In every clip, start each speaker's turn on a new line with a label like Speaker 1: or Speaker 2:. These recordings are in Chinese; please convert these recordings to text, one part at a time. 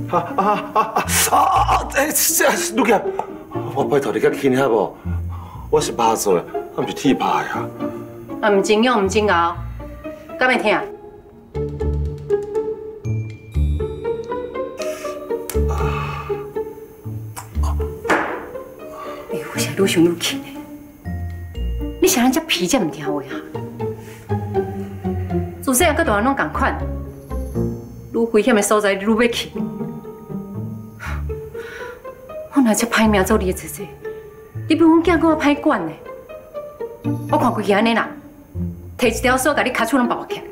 Speaker 1: 陆杰，我拜托你较轻些无？我是拍做的，我毋是铁拍呀。
Speaker 2: 啊，唔真勇唔真熬，敢会听？哎呦，我是愈想愈气呢！你啥人遮皮遮唔听话啊？自细汉到大汉拢共款，愈危险的所在你愈要去。我若遮歹命做你的姐姐，你比阮囝搁较歹管呢。我看规气安尼啦，摕一条锁，甲你脚手拢绑起来。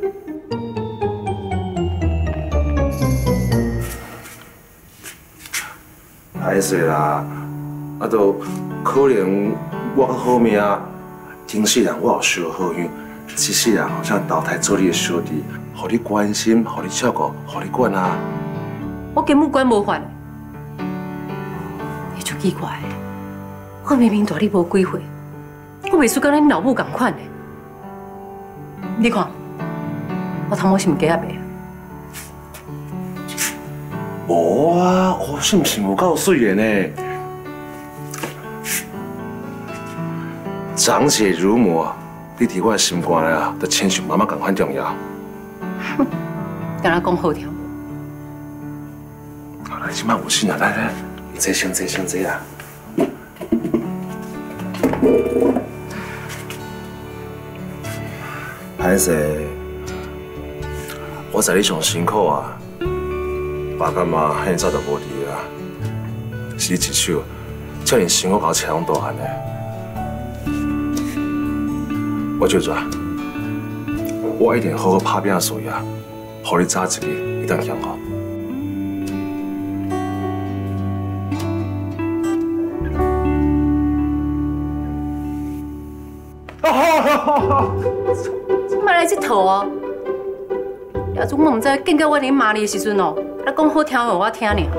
Speaker 1: 歹势啦，都可能我较好命，前世人我有修好运，这世人好像投胎做你的小弟，互你关心，互你照顾，互你管啊。
Speaker 2: 我根本管无法。你足奇怪的，我明明大你无几岁，我袂输甲恁老母共款的。你看，我头毛是毋假白？
Speaker 1: 无啊，我是毋是有够水的呢？长姐如母，你伫我的心肝内啊，就亲像妈妈共款重要。
Speaker 2: 哼，敢若讲好听。
Speaker 1: 好来，即摆有心啊，来，你坐先坐啊。歹势，我知你上辛苦啊。爸甲妈遐早就无伫啊，是你一手遮尔辛苦甲我饲拢大汉的。我就做，我一定好好打拼事业，互你早一日一定幸福。
Speaker 2: 你莫来这套哦！也阵我唔知见到我恁骂你的时阵哦。你讲好听话，我听呢。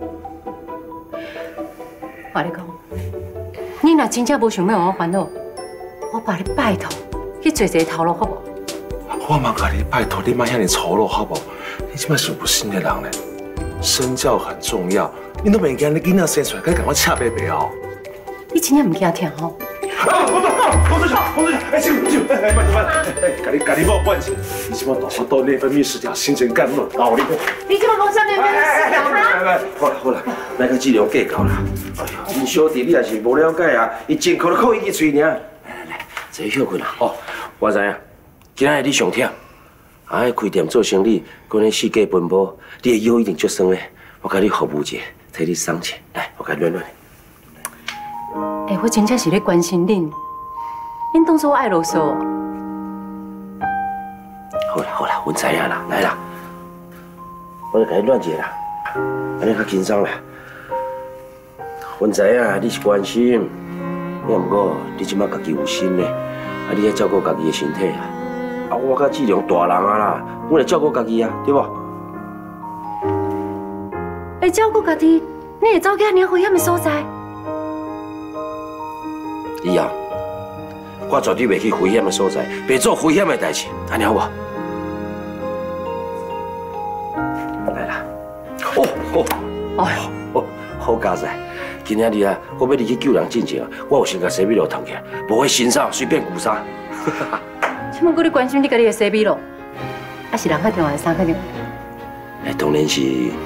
Speaker 2: 我跟你讲，你若真正无想要我烦恼，我把你拜托去做一个头路，好不？
Speaker 1: 我嘛甲你拜托，你莫遐尼粗鲁，好不？你即摆是有心的人呢，身教很重要。你都袂惊你囡仔生出来，该赶快恰白白哦。
Speaker 2: 你真正唔惊听吼？
Speaker 1: 洪志强，哎，甲你某关系，你即摆大好多内分泌失调，新陈代谢老你。
Speaker 2: 你即摆讲啥内分泌失调哈？
Speaker 3: 好啦，咱个剂量计够啦。哎呀，恁小弟你也是无了解啊，伊真靠口伊去喙尔。来，坐休困啦。哦，我知影，今仔日你上忝，爱开店做生意，搁咧四界奔波，你的腰一定足酸咧。我甲你服务者，替你送钱，来，我甲你暖暖。
Speaker 2: 哎，我真正是咧关心恁，恁当作我爱啰嗦哦。
Speaker 3: 好啦，阮知影啦，来啦，我来甲你暖一下啦，安尼较轻松啦。阮知影你是关心，要毋过你即摆家己有心咧，啊，你要照顾家己的身体啊。啊，我甲志良大人啊啦，阮会照顾家己啊，对无？
Speaker 2: 会照顾家己，你会走去遐尔危险的所在？
Speaker 3: 以后，我绝对袂去危险的所在，袂做危险的代志，安尼好无？来啦！好佳哉！今仔日啊，我要你去救人进前啊，我有先甲西米露烫起来，无迄身上随便顾啥。
Speaker 2: 请问，你关心你家己的西米露，还是人较重要，衫较重要？
Speaker 3: 哎，当然是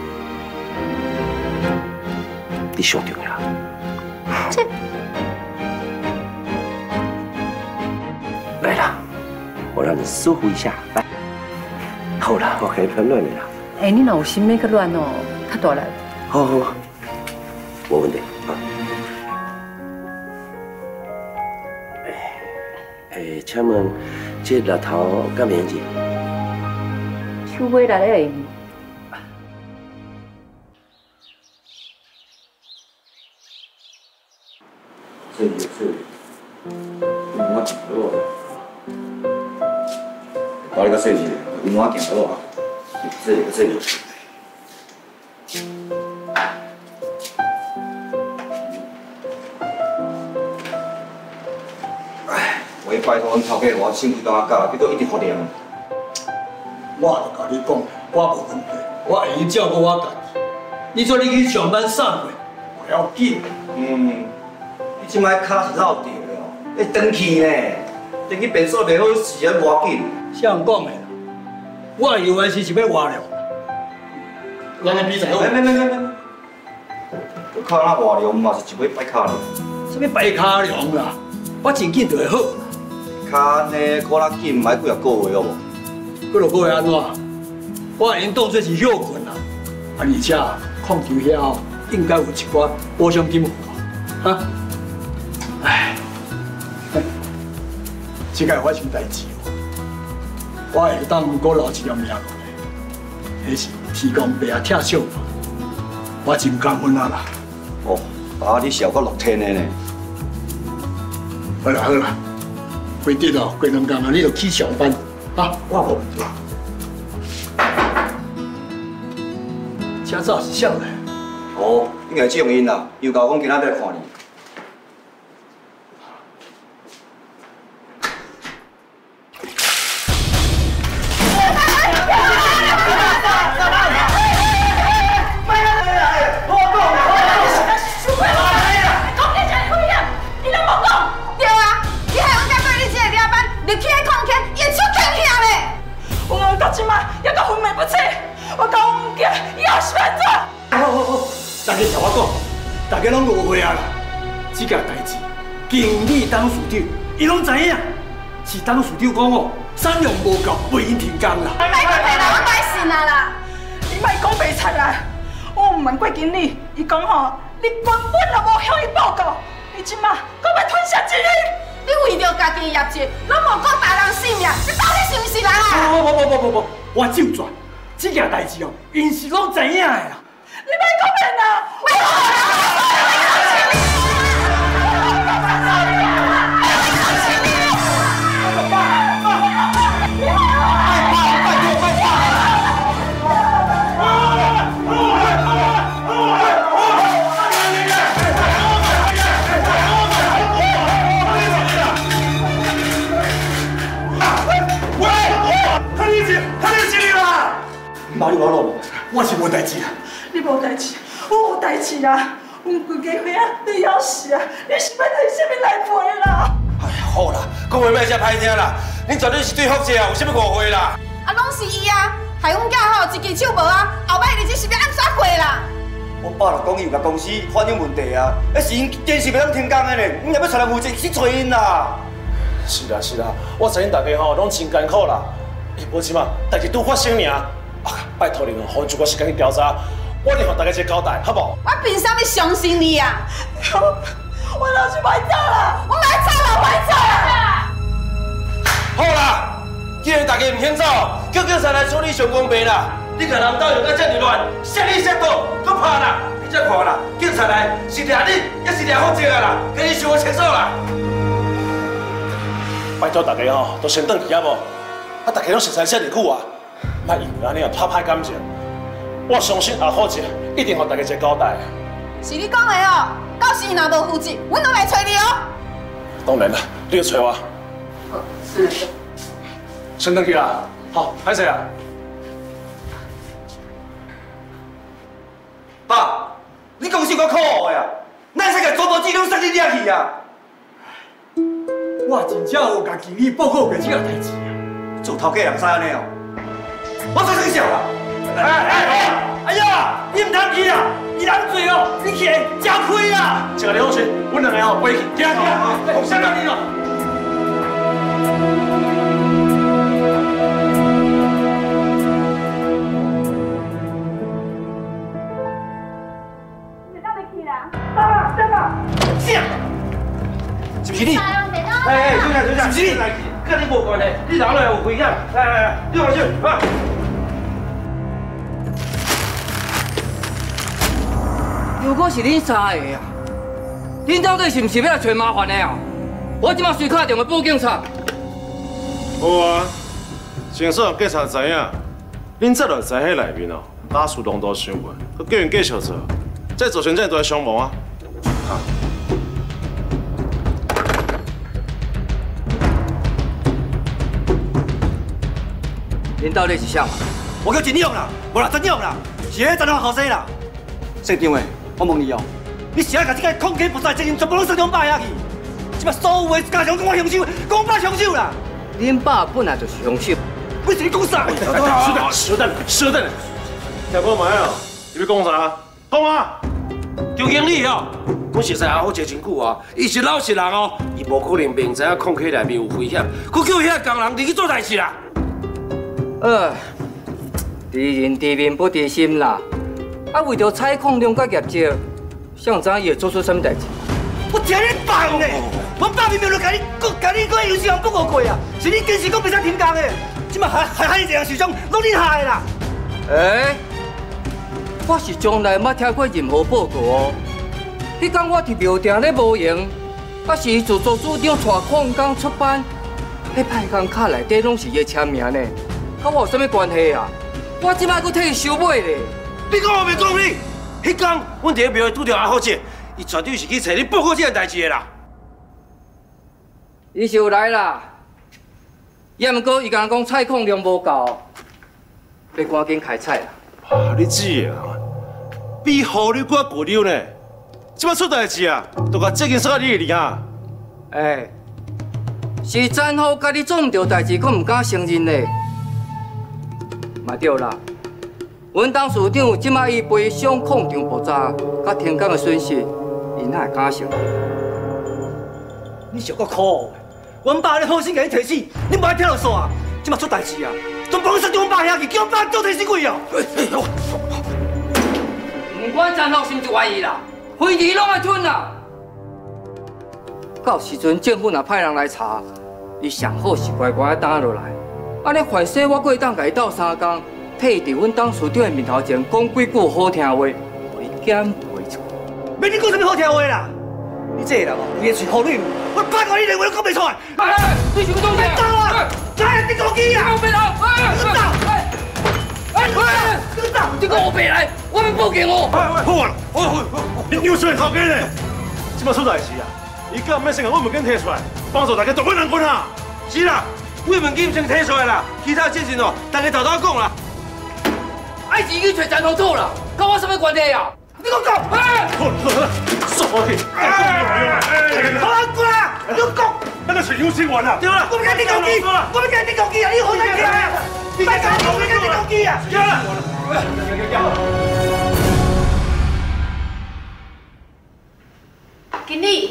Speaker 3: 你上重要。
Speaker 2: 这。
Speaker 3: 来啦，我让你舒服一下，来。好啦，我可以喷暖你啦。
Speaker 2: 哎，你若有心要较暖哦，较大力。
Speaker 3: 好，无问题啊。哎，请问这日头敢免去？
Speaker 2: 手尾来咧。
Speaker 4: 我行落啊！我你个细事，我行落啊！这个。哎，我拜托阮头家，我身体都阿教，你都一直服练。
Speaker 5: 我就甲你讲，我无问题，我会照顾我家己。 你说你去上班散会，不要紧。
Speaker 4: 你即摆卡是闹着哦，要转去呢，转去变数袂好时啊，无要紧。
Speaker 5: 像讲的啦，我有的是要活了。咱来比赛好。
Speaker 4: 没，我卡那活了，嘛是一尾摆卡了。
Speaker 5: 什么白卡凉啦？我真紧就会好。
Speaker 4: 卡呢，可拉紧，买几啊个月好无？
Speaker 5: 几落个月安怎？我已经当作是休困啦。啊，而且矿球遐应该有一寡保险金付啊。唉，这个发生代志哦，我会当搁留一条命落来，迄是天公伯啊疼惜我，我真感恩啊啦。
Speaker 4: 哦，啊，你小过6天的呢？
Speaker 5: 好啦，回得哦，过2天啊，你就去上班啊，我无问题。车早是啥嘞？
Speaker 4: 哦，应该这种因啦，又甲我讲今仔要来看你。
Speaker 5: 大家拢误会啊啦！这件代志，经理董事长伊拢知影，是董事长讲哦，产量无够，袂因停工啦。
Speaker 6: 别啦，我改信啊啦！你莫讲白贼啦！我唔问过经理，伊讲吼，你根本就无向伊报告，你即马搁要吞下这个，你为着家己业绩，拢无顾大人性命，你到底是毋是人啊？
Speaker 5: 不，我就转，这件代志哦，因是拢知影的啦。
Speaker 6: 你莫讲骗啦！为何？
Speaker 5: 哪里我落？我是无代志啊！
Speaker 6: 你无代志，我有代志啦！阮规家伙啊都要死啊！你是要拿什么来赔啦？
Speaker 3: 哎，好啦，讲话莫遮歹听啦，恁绝对是对福姐啊，有啥物误会啦？
Speaker 6: 啊，拢是伊啊！害阮囝吼一支手无啊，后摆日子是要安怎过啦？
Speaker 4: 我爸就讲伊有甲公司反映问题啊，那是因电视袂当停工的呢，阮也要找人负责去找因啦。
Speaker 7: 是啦，我知因大家吼拢真艰苦啦，无即嘛，代志拄发生尔。拜托恁哦，给我一个时间去调查，我一定给大家一个交代，好不好？
Speaker 6: 我凭啥物相信你啊？我老是歹走啦，我歹走啦，歹走啦！
Speaker 3: 好啦，既然大家唔肯走，叫警察来处理上公平啦。你甲人斗又甲遮尔乱，杀你杀倒，搁拍啦，你再看啦，警察来是抓你，也是抓福姐啊啦，给你想个清楚啦。
Speaker 7: 拜托大家吼，都先回去啊无？啊，大家拢熟悉遮尔久啊。莫因为安尼啊拍歹感情，我相信阿好姐一定给大家一个交代。
Speaker 6: 是你讲的哦，到时若无负责，阮都来找你哦。
Speaker 7: 当然啦，你要找我。
Speaker 6: 是。
Speaker 7: 先回去啦，好，歹势啊。
Speaker 4: 爸，你公司够可恶呀，哪会使甲全部资料送你掠去啊？
Speaker 5: 我真正有甲经理报告过这个代志啊。
Speaker 4: 做头家人使安尼哦？我做生笑啦！
Speaker 5: 哎呀，你唔通去啊！伊人做哦，你去吃亏啊！
Speaker 7: 一个刘水，阮两个吼飞去，行，相当你咯。
Speaker 6: 你到底去啦？爸，真的？
Speaker 3: 是不是你？哎，是不是你？跟你无关系，你哪来有危险？来，你放心啊！
Speaker 8: 如果是恁三个啊，恁到底是不是要来找麻烦的啊？我即马随打电话报警察。
Speaker 7: 好啊，先说警察知影，恁这就在迄内面哦，打输动都伤过，佮叫人继续做，再造成这么大伤亡啊！
Speaker 8: 恁到底是啥？
Speaker 4: 我叫真勇啦，无啦真勇啦，是迄真勇后生啦。 县长诶，我问你哦，你是爱把这个空气菩萨责任全部拢算中摆下去？即摆所有的家乡讲我凶手，讲我凶手啦！
Speaker 8: 恁爸本来就是凶手。
Speaker 4: 为什么讲啥？
Speaker 7: 稍等，听我买啊！你要讲啥？讲啊！
Speaker 3: 周经理哦，我熟悉阿虎这真久啊，伊是老实人哦，伊无可能明知影空气内面有危险，佮叫遐工人入去做代志啦。
Speaker 8: 知人知面不知心啦。啊，为着采矿量甲业绩，谁知伊会做出什么代志？
Speaker 4: 我听你放嘞！我爸明明就甲你个游戏王不过啊，是你坚持讲袂使停工的，即摆害你这样受伤，拢你害的啦！
Speaker 8: 我是从来捌听过任何报告哦。迄天我伫庙埕咧无闲，啊是自作主张带矿工出班，迄派工卡内底拢是伊签名呢，甲我有啥物关系啊？我即摆搁替伊收尾咧。
Speaker 3: 你讲我袂讲你？迄天阮伫庙拄着阿虎姐，伊绝对是去找你报告这件代志的啦。
Speaker 8: 伊是有来啦，也毋过伊甲人讲采矿量无够，要赶紧开采啦。
Speaker 7: 啊，你姐啊，比好你搁过溜呢。即摆出代志啊，都甲责任甩到你的脸啊。
Speaker 8: 是战后家己做唔到代志，佫唔敢承认嘞。嘛对啦，阮董事长即摆伊赔偿矿场爆炸甲停工的损失，伊哪会敢承认？
Speaker 4: 你上够苦，阮爸咧好心甲你提醒，你莫爱听落煞，即摆出代志啊，全部上阮爸遐去，叫阮爸做替死鬼哦！
Speaker 8: 唔管战后是毋是怀疑啦，非议拢爱吞啦。到时阵政府若派人来查，伊上好是乖乖等落来。安尼反正我阁会当甲伊斗3工，替伊伫阮董事长的面头前讲几句好听话，互伊减赔一。
Speaker 4: 免你讲什么好听话啦！你这个人哦，有嘴好软，我八卦你连话都讲袂出来。
Speaker 8: 你是个东西
Speaker 4: 走啊！来，你讲机啊！
Speaker 8: 我别来！你讲我别来，我要报警哦！
Speaker 7: 好啊！你又出来头家呢？即摆出代志啊！伊敢唔免先甲我物件摕出来，帮助大家夺回人权啊！
Speaker 3: 是啦，我物件先摕出来啦，其他责任哦，大家偷偷讲啦。
Speaker 8: 爱是去找战后做啦，跟我什么关系啊？
Speaker 4: 你讲讲！
Speaker 7: sorry，
Speaker 4: 好难过啊！你讲，
Speaker 7: 那个是有钱玩啊！
Speaker 3: 对啦，
Speaker 4: 我不跟你讲机，我不跟你讲机啊！你好难听啊！你别讲，我不跟你讲机啊！
Speaker 9: 经理，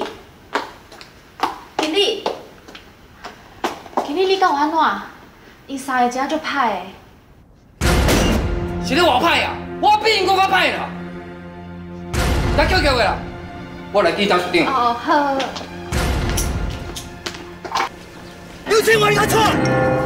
Speaker 9: 你敢有安怎？伊三个真足歹的。
Speaker 8: 是你我歹啊！我比因搁较歹啦！来叫的啦，我来见董事长。
Speaker 9: 哦，好。
Speaker 4: 有钱我你敢出来？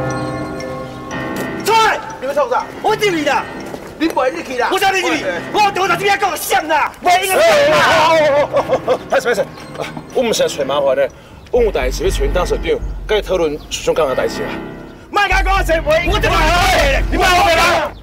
Speaker 4: 出来！
Speaker 7: 你要创啥？
Speaker 4: 我入去啦！
Speaker 7: 你不会入去啦？
Speaker 4: 我叫你入去，我等我在这边讲想啦，我应该讲啦。
Speaker 7: 歹势，我唔是来找麻烦的，我有代志要找董事长，跟伊讨论水上港的代志啦。
Speaker 4: 卖甲讲谁赔？我这边来，你卖我赔啦！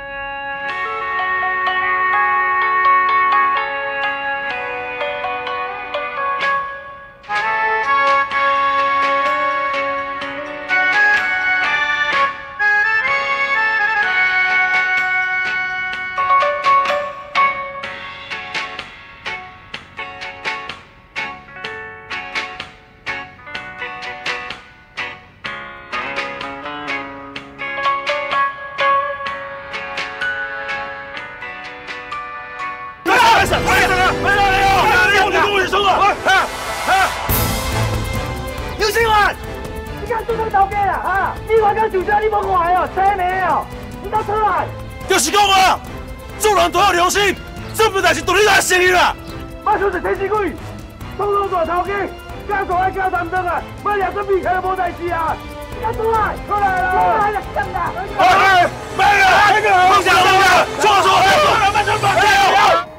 Speaker 4: 刘新文，你敢做这头家啦？啊！你我敢受伤，你无看哦，车没哦，你倒出来！
Speaker 7: 就是讲啊，做人都要良心，这不但是对你来生意啦。
Speaker 4: 马上就天死鬼，当老大头家，家属爱交担当啊，莫两个避开无代志啊！你敢出来？出来了！出来了，真的！
Speaker 7: 没了，那个放下放下，错，慢点，加油！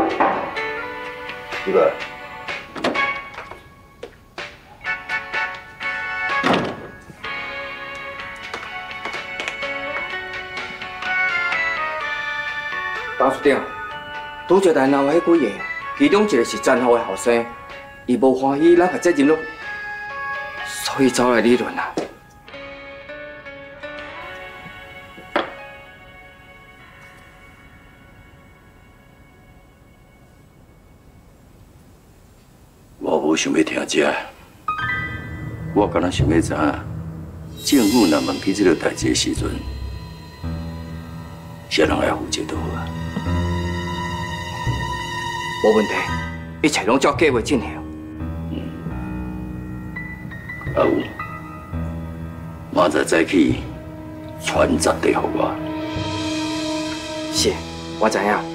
Speaker 3: 这个。
Speaker 8: 董事长，拄着咱闹迄几个，其中一个是战后的后生，伊无欢喜咱把责任落，所以走来理论啦。
Speaker 10: 想要听这，我敢若想要知影，政府若问起这个代志的时阵，谁人来负责就好啊？
Speaker 8: 无问题，一切拢照计划进行。
Speaker 10: 啊有，明仔早起传10地给我。
Speaker 8: 是，我知影。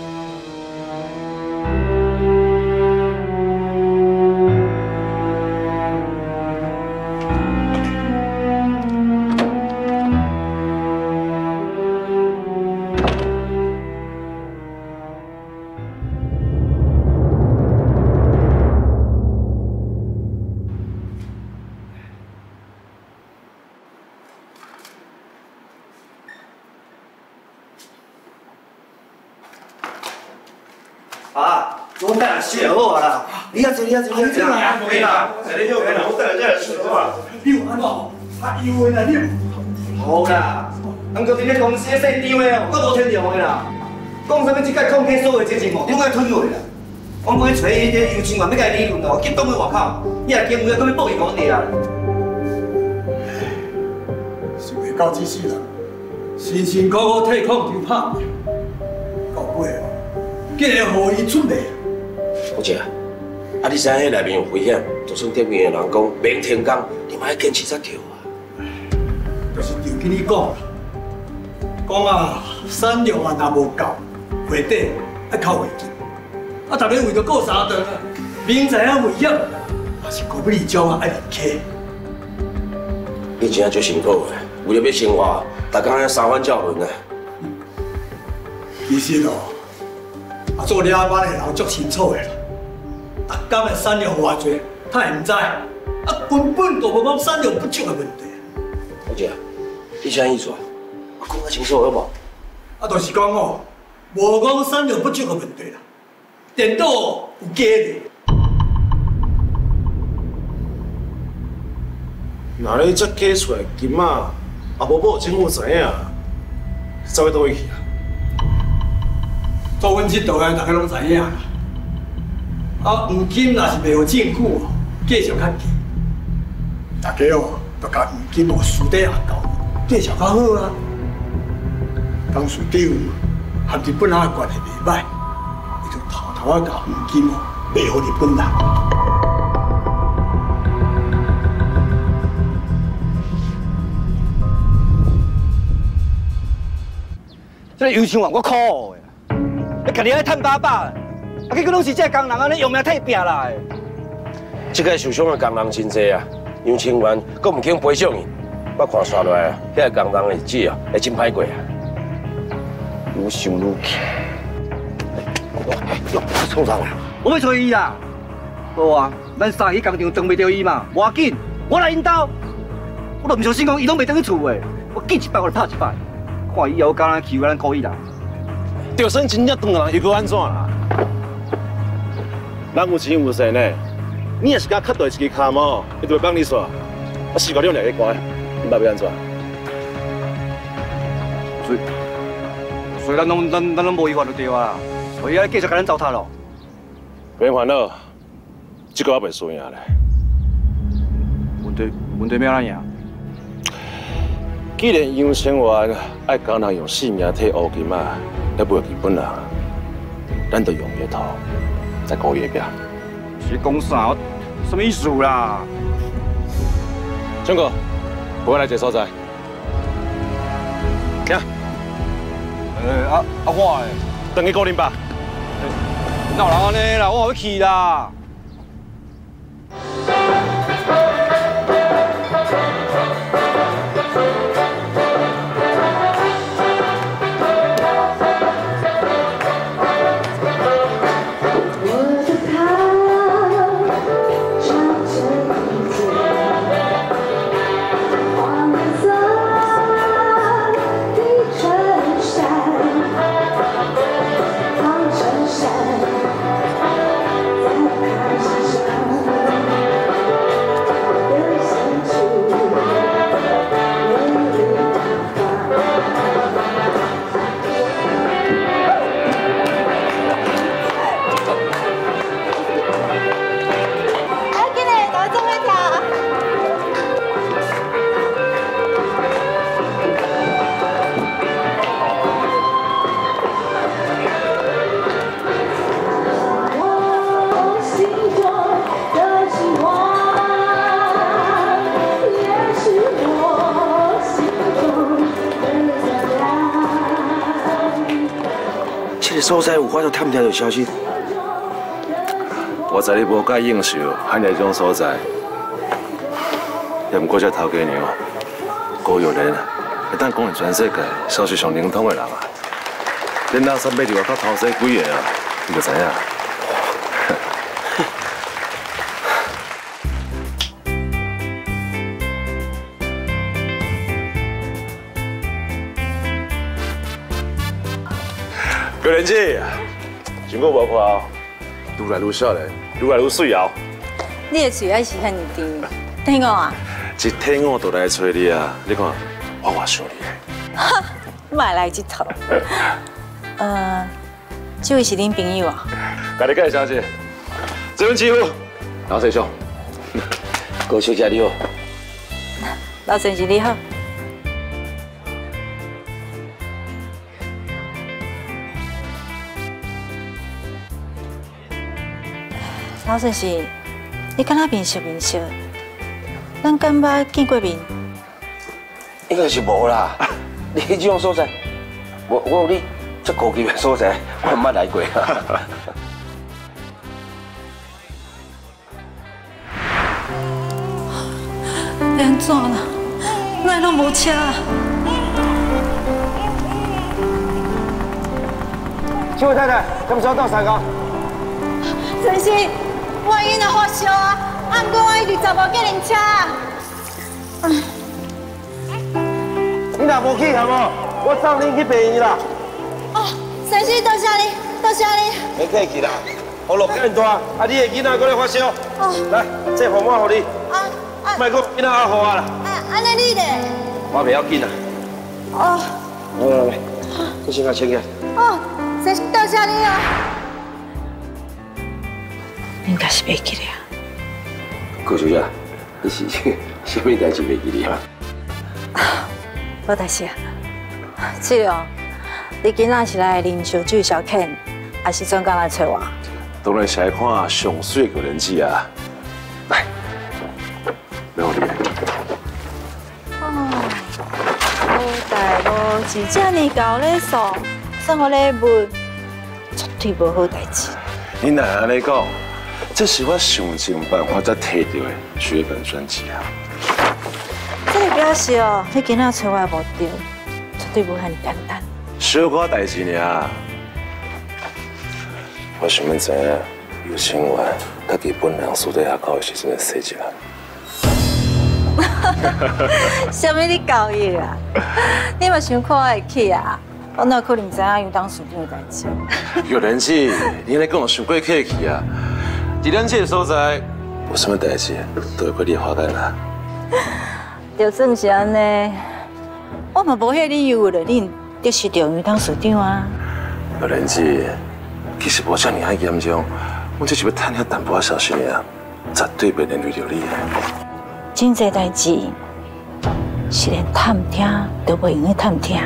Speaker 4: 啊，我带来吃就好啦。你啊坐，你啊坐，你啊坐。啊，可以啦，在你休息啦，我带来这来吃好啊。你有安怎？啊，有诶啦，你。好啦，人家伫咧公司咧洗张诶哦，我无天良诶啦。讲啥物即届控制所有责任哦，你莫吞落啦。我要找迄个邮政员要甲伊理论哦，急冻去外口，你若经有，搁要报伊讲你啊。
Speaker 5: 想袂到这世人，辛辛苦苦替抗球拍拼，到尾哦。 竟然互伊出卖！
Speaker 3: 好姐，啊，你知影迄内面有危险，就算店面的人讲免停工，你嘛要坚持才对啊。
Speaker 5: 就是就跟你讲，讲啊，产量啊若无够，月底要扣袂紧。啊，逐个为着过三顿啊，明知影危险，也是顾不离种啊，爱离开。
Speaker 3: 你真正足辛苦的，为了要生活，逐工要三番叫轮啊。
Speaker 5: 其实哦。 啊，做了班的人足清楚的啦，逐工的产量偌济，他也唔知，啊，根本就无讲产量不足的问题。
Speaker 3: 好姐，你啥意思啊？我讲较清楚好无？
Speaker 5: 啊，就是讲哦，无讲产量不足的问题啦，电脑有假的。
Speaker 7: 那你这假出来金啊，也无报政府知影，走去倒位去啊？
Speaker 5: 做阮这道的，大家拢知影啦。啊，黄金若是袂互政府哦，继续较低，大家哦，都甲黄金哦私底下交易，继续较好啊。当事长和日本人的关系袂歹，伊就偷偷啊甲黄金哦卖互日本人。
Speaker 4: 这个油厂啊，我靠的。 你家己爱趁饱饱，啊，结果拢是这工人安尼用命替拼来的。
Speaker 3: 这个受伤的工人真济啊，杨清源阁唔肯赔偿伊。我看刷落来啊，遐个工人的日子啊，会真歹过啊。愈想愈气。创啥啦？
Speaker 4: 我要找伊啦。无啊，咱三个去工厂撞袂到伊嘛，无要紧，我来引导。我都唔相信讲伊拢袂倒去厝的，我见一摆我就拍一摆，看以后敢若欺负咱故意啦。
Speaker 7: 就算真正断了，又搁安怎啦？人有钱有势呢，你也是甲较大一支卡毛，伊就会帮你耍。啊，死个两个乖，你爸要安怎？
Speaker 4: 所以咱拢无依法就对啊，所以要继续甲咱糟蹋咯。
Speaker 7: 别烦恼，这个我袂输赢咧。
Speaker 4: 问题要安怎赢？
Speaker 7: 既然杨千源爱工人用性命替乌金啊。 要不日本人，咱就用伊头，再搞伊个病。
Speaker 4: 是讲啥？什么意思啦？
Speaker 7: 强哥，陪我来一个所在。行。
Speaker 4: 我诶，
Speaker 7: 等去顾恁爸。
Speaker 4: 哪有人安尼啦？我要去啦。
Speaker 11: 在
Speaker 3: 所在有法度探听到消息？
Speaker 1: 我知你无介应酬，喊你种所在，也毋过这头家娘高有人啊，会当讲全世界消息上灵通的人啊。恁阿三买伫外口偷洗几个啊，你就知影。高人姐，经过无看哦，愈来愈少年，愈来愈水哦。
Speaker 11: 你的嘴还是遐尼甜，天我啊！
Speaker 1: 一天我都来找你啊！你看，我偌想你的。
Speaker 11: 哈，买来一套。这位是恁朋友啊？
Speaker 1: 家己介绍一下，这位师傅，老师兄，
Speaker 3: 高小姐你好。
Speaker 11: 老先生你好。老先生，你敢若面熟，咱敢捌见过面？
Speaker 3: 应该是无啦。你这种所在，我有你这高级的所在，我毋捌来过。
Speaker 11: 安怎啦？咱拢无车。
Speaker 3: 这位太太，什么时候到三高？
Speaker 6: 先生，我已经发烧啊，不过我一直找无叫人车。
Speaker 3: 你若无去好无？我送你去病院啦。
Speaker 6: 哦，先生，多谢你，多谢你。
Speaker 3: 免客气啦，雨落更大，啊，你的囡仔搁咧发烧。哦。来，这号码给你。莫搁囡仔阿雨啊啦。
Speaker 6: 安尼你咧？
Speaker 3: 我袂要紧啦。
Speaker 6: 哦。
Speaker 3: 来，你先甲请去。
Speaker 6: 哦，先生，多谢你啊。
Speaker 11: 应该是袂记咧啊。
Speaker 3: 高小姐，你是什么代志袂记哩啊？
Speaker 11: 无代志啊。志良，你今仔是来啉烧酒消遣，还是专工来找我？
Speaker 1: 当然是来看上水的人子啊！来，没问题。
Speaker 11: 哦，无代无志，这么高礼数，送我礼物，绝对无好代志。
Speaker 1: 你哪安尼讲？这是我想尽办法才摕到的绝版专辑啊！
Speaker 11: 这个表示哦，你今仔找我的目的，绝对无遐尼简单。
Speaker 1: 小可代志尔，我想要知影有情员甲基本人私底下交的时阵的细节啊。
Speaker 11: 什么你交易啊？你嘛想看我会去啊？我哪可能知影有当属长的代志？
Speaker 1: 有人气，你来讲想过客气啊？伫咱这个所在，有什么代志都会过你花干啦。
Speaker 11: 就算是安尼，我嘛无迄理由为了恁得失重于当属长啊。
Speaker 1: 有人气，其实无遮尔啊严重，我只是要探遐淡薄仔消息尔，绝对袂连累到你的。
Speaker 11: 真侪代志是连探听都袂用去探听。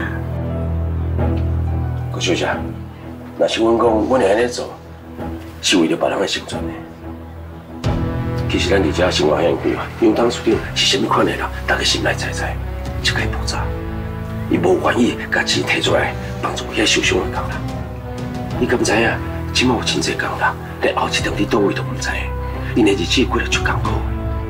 Speaker 3: 高小姐，若是阮讲，阮会安尼做，是为了别人的生存的。其实咱伫遮生活很苦啊，杨当处长是甚物款的人，大家心内知知，一概爆炸。伊无愿意把钱摕出来帮助遐受伤的工人。你敢知影？即卖有真侪工人，连后一顿伫倒位都唔知，因的日子过得足艰苦。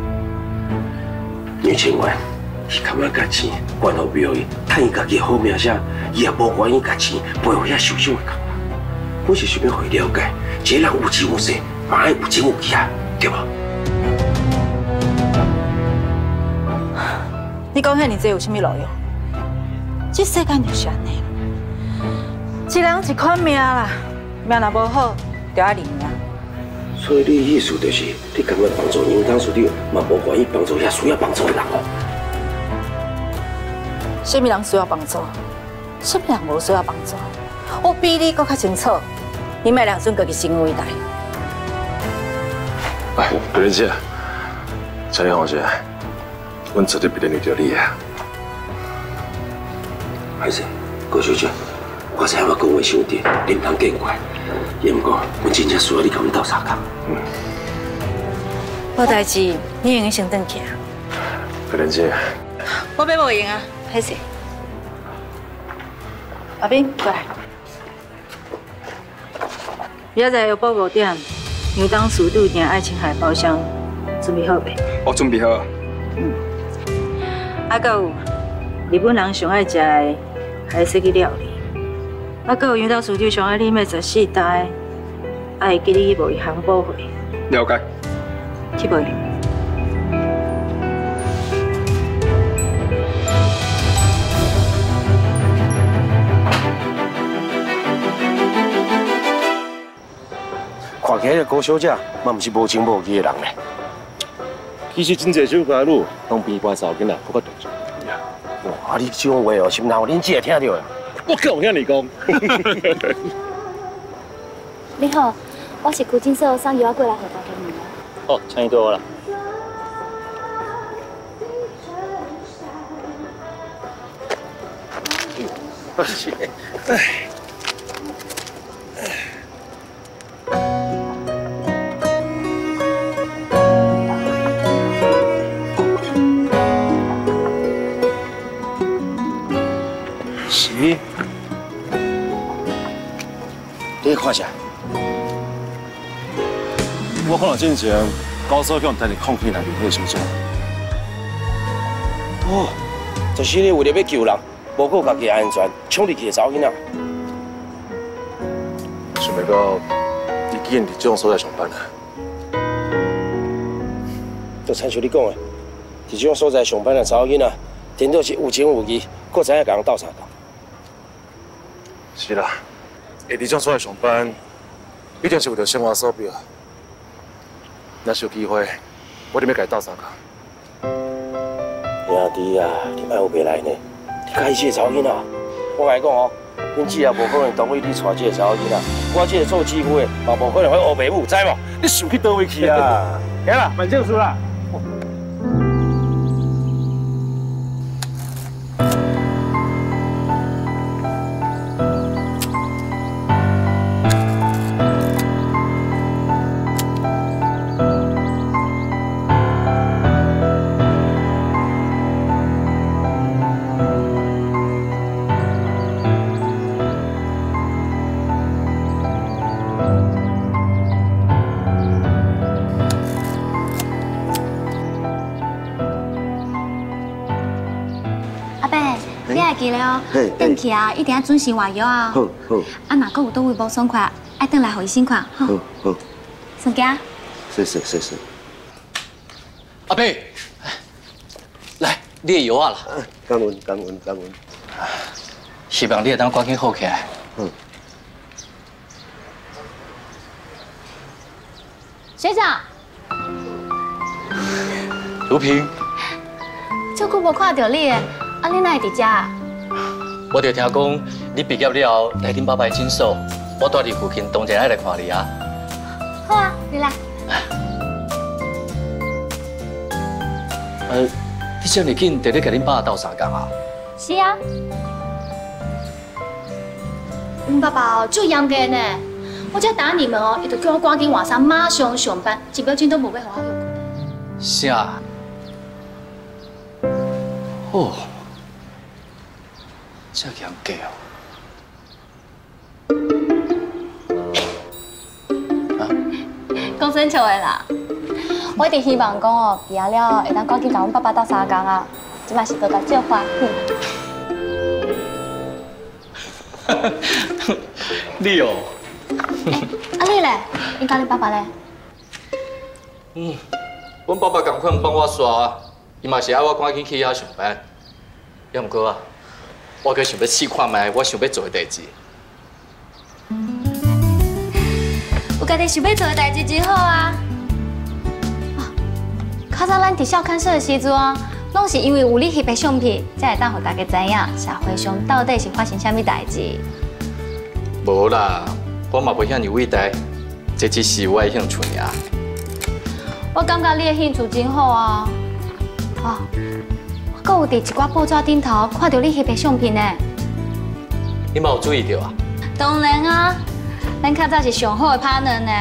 Speaker 3: 女青员，伊甘愿把钱关好庙里，趁伊家己好名声，伊也无愿意把钱赔互遐受伤的工人。我是想要互伊了解，一个人有钱有势，嘛爱有情有义啊，对无？
Speaker 11: 你讲遐尼济有啥物路用？这世间就是安尼，一人一款命啦，命若无好，就要认命。
Speaker 3: 所以你意思就是，你甘愿帮助杨当处长，嘛无愿意帮助遐需要帮助的人哦？
Speaker 11: 什么人需要帮助？什么人无需要帮助？我比你更较清楚，你莫量准家己身为大。
Speaker 1: 哎，高人姐，请你放心，阮绝对袂连累到你啊。
Speaker 3: 还是高小姐，我知影我讲话伤甜，你唔通见怪。也毋过，阮真正需要你甲阮斗相共。
Speaker 11: 无代志，你用去先转去啊。
Speaker 1: 高人姐，
Speaker 11: 我要无用啊，歹势。阿斌，过来。 明仔载下晡5点，牛当速度店爱琴海包厢，准备好未？
Speaker 8: 我准备好啊。
Speaker 11: 啊，有日本人上爱食的海式嘅料理，啊，有牛当速度上爱啉的14台，啊，会记你去无伊航补会。
Speaker 8: 了解。
Speaker 11: 去无伊。
Speaker 3: 看起来高小姐嘛，毋是无情无义的人咧。
Speaker 7: 其实真侪酒家女拢比般查某囡仔搁较大众。
Speaker 3: 哇，你这种话哦，是毋是恁姐听到呀？
Speaker 7: 我够向你讲。
Speaker 9: 你好，我是古金社送油过来给大家你们。
Speaker 12: 哦，餐饮对我了。
Speaker 3: 谢谢。是，你看下。
Speaker 7: 我看到之前高手向带你空气内面迄小姐。
Speaker 3: 哦，就是你为了要救人，无顾家己安全，冲入去的查某囡仔。
Speaker 7: 想袂到，你竟然伫这种所在上班啊！
Speaker 3: 就亲像你讲的，伫这种所在上班的查某囡仔，颠倒是有情有义，搁知影甲人斗相共。
Speaker 7: 是啦，会伫这种所在上班，一定是为了生活所逼啊。若是有机会，我一定要甲伊斗相共。
Speaker 3: 兄弟啊，你莫有袂来呢？你介意这个查某囡仔？我甲你讲哦，恁姐也无可能同意你娶这个查某囡仔，我这个做姊夫的嘛无可能去乌爸母，知无？你想去倒位去啊？行啦，办证书啦。
Speaker 9: 记咧哦，回去啊，一定要准时换药啊。
Speaker 3: 好，好。
Speaker 9: 啊，若阁有倒位无爽快，爱转来互伊先看。好，
Speaker 3: 好。
Speaker 9: 孙家。
Speaker 3: 谢谢，谢谢。
Speaker 12: 阿伯，来，你的药啊啦。
Speaker 3: 感恩，感恩，感恩。
Speaker 12: 希望你会当赶紧好起来。
Speaker 3: 嗯。
Speaker 9: 学长。
Speaker 12: 卢平。
Speaker 9: 这久无看到你。啊，你哪会伫遮啊？
Speaker 12: 我就听讲你毕业了后来恁爸爸的诊所，我住伫附近，当然爱来看你啊。
Speaker 9: 好啊，你来。
Speaker 12: 你这么紧，就咧甲恁爸斗相共啊？
Speaker 9: 是啊。阮爸爸哦，足严格呢。我只打你们哦，伊就叫我赶紧换衫，马上上班，1秒钟都无要互我休困。
Speaker 12: 啥？哦。这严格哦！
Speaker 9: 讲真笑的啦，我一直希望讲哦，毕业了会当赶紧甲阮爸爸斗相共啊，即嘛是多甲借花。
Speaker 12: 你哦？
Speaker 9: 啊你咧？你甲你爸爸咧？
Speaker 12: 阮爸爸同款帮我刷，伊嘛是爱我赶紧去遐上班，要毋过啊。我阁想要试看卖我想要做的代志。
Speaker 9: 有家己想要做的代志真好啊！较早咱伫校刊社的时阵啊，拢是因为有你翕的相片，才会当互大家知影社会上到底是发生啥物代志。
Speaker 12: 无啦，我嘛袂遐尼伟大，这只是我的兴趣尔。
Speaker 9: 我感觉你的兴趣真好啊！哦。阁有伫一寡报纸顶头看到你翕的相片呢。
Speaker 12: 你嘛有注意到啊？
Speaker 9: 当然啊，咱较早是上好的 partner 呢。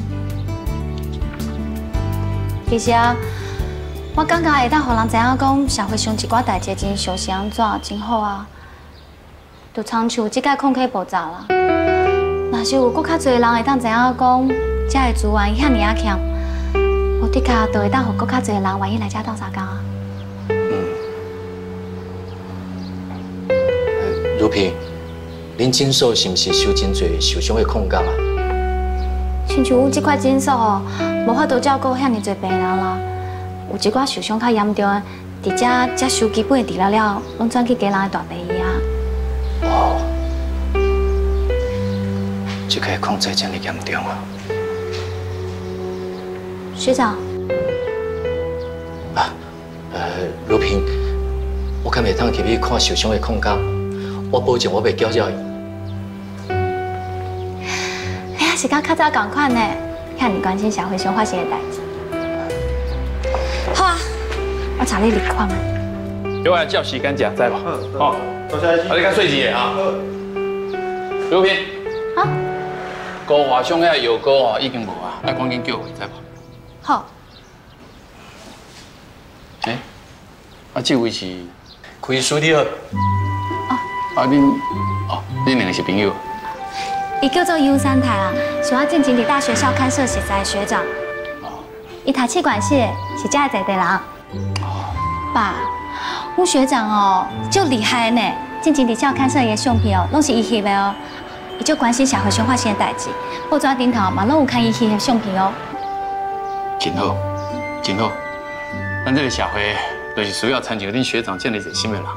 Speaker 9: 其实啊，我感觉会当互人知影讲社会上一寡代志真相是安怎，真好啊。就参像即届空气爆炸啦， 若是有搁较侪人会当知影讲，遮的资源伊遐尼啊欠，我的确就会当互搁较侪人愿意来遮斗相共啊。
Speaker 12: 如萍，恁诊所是毋是收真侪受伤的矿工啊？
Speaker 9: 亲像阮即块诊所哦，无法度照顾遐尼侪病人啦，有一寡受伤较严重的，伫遮收基本的治疗了，拢转去家人的大病院啊。
Speaker 12: 哦，这个控制真哩严重啊！
Speaker 9: 学长。
Speaker 12: 如萍，我敢袂当去看受伤的矿工，我保证我袂搅扰伊。
Speaker 9: 哎呀，是甲较早同款呢，遐尼关心社会上发生的代志。好啊，我带你离开嘛。
Speaker 13: 给我照时间食，知无？
Speaker 4: 好，多谢你。
Speaker 13: 你较细致的哈。如萍。
Speaker 9: 啊。
Speaker 13: 高华乡遐药膏哦已经无啊，要赶紧叫回，知无？
Speaker 9: 好。
Speaker 13: 这位是
Speaker 12: 开书的。
Speaker 13: 恁两个是朋友。
Speaker 9: 伊叫做 U 三台啊，是我进前伫大学校刊社写在的学长。伊读气管系，是遮的在地人。爸，阮学长哦，就厉害呢。进前伫校刊社的相片哦，拢是伊翕的哦。伊就关心社会上发生的代志，报纸顶头嘛拢有看伊翕的相片哦。
Speaker 13: 真好，真好。咱这个社会，就是需要参像恁学长这样热心的人。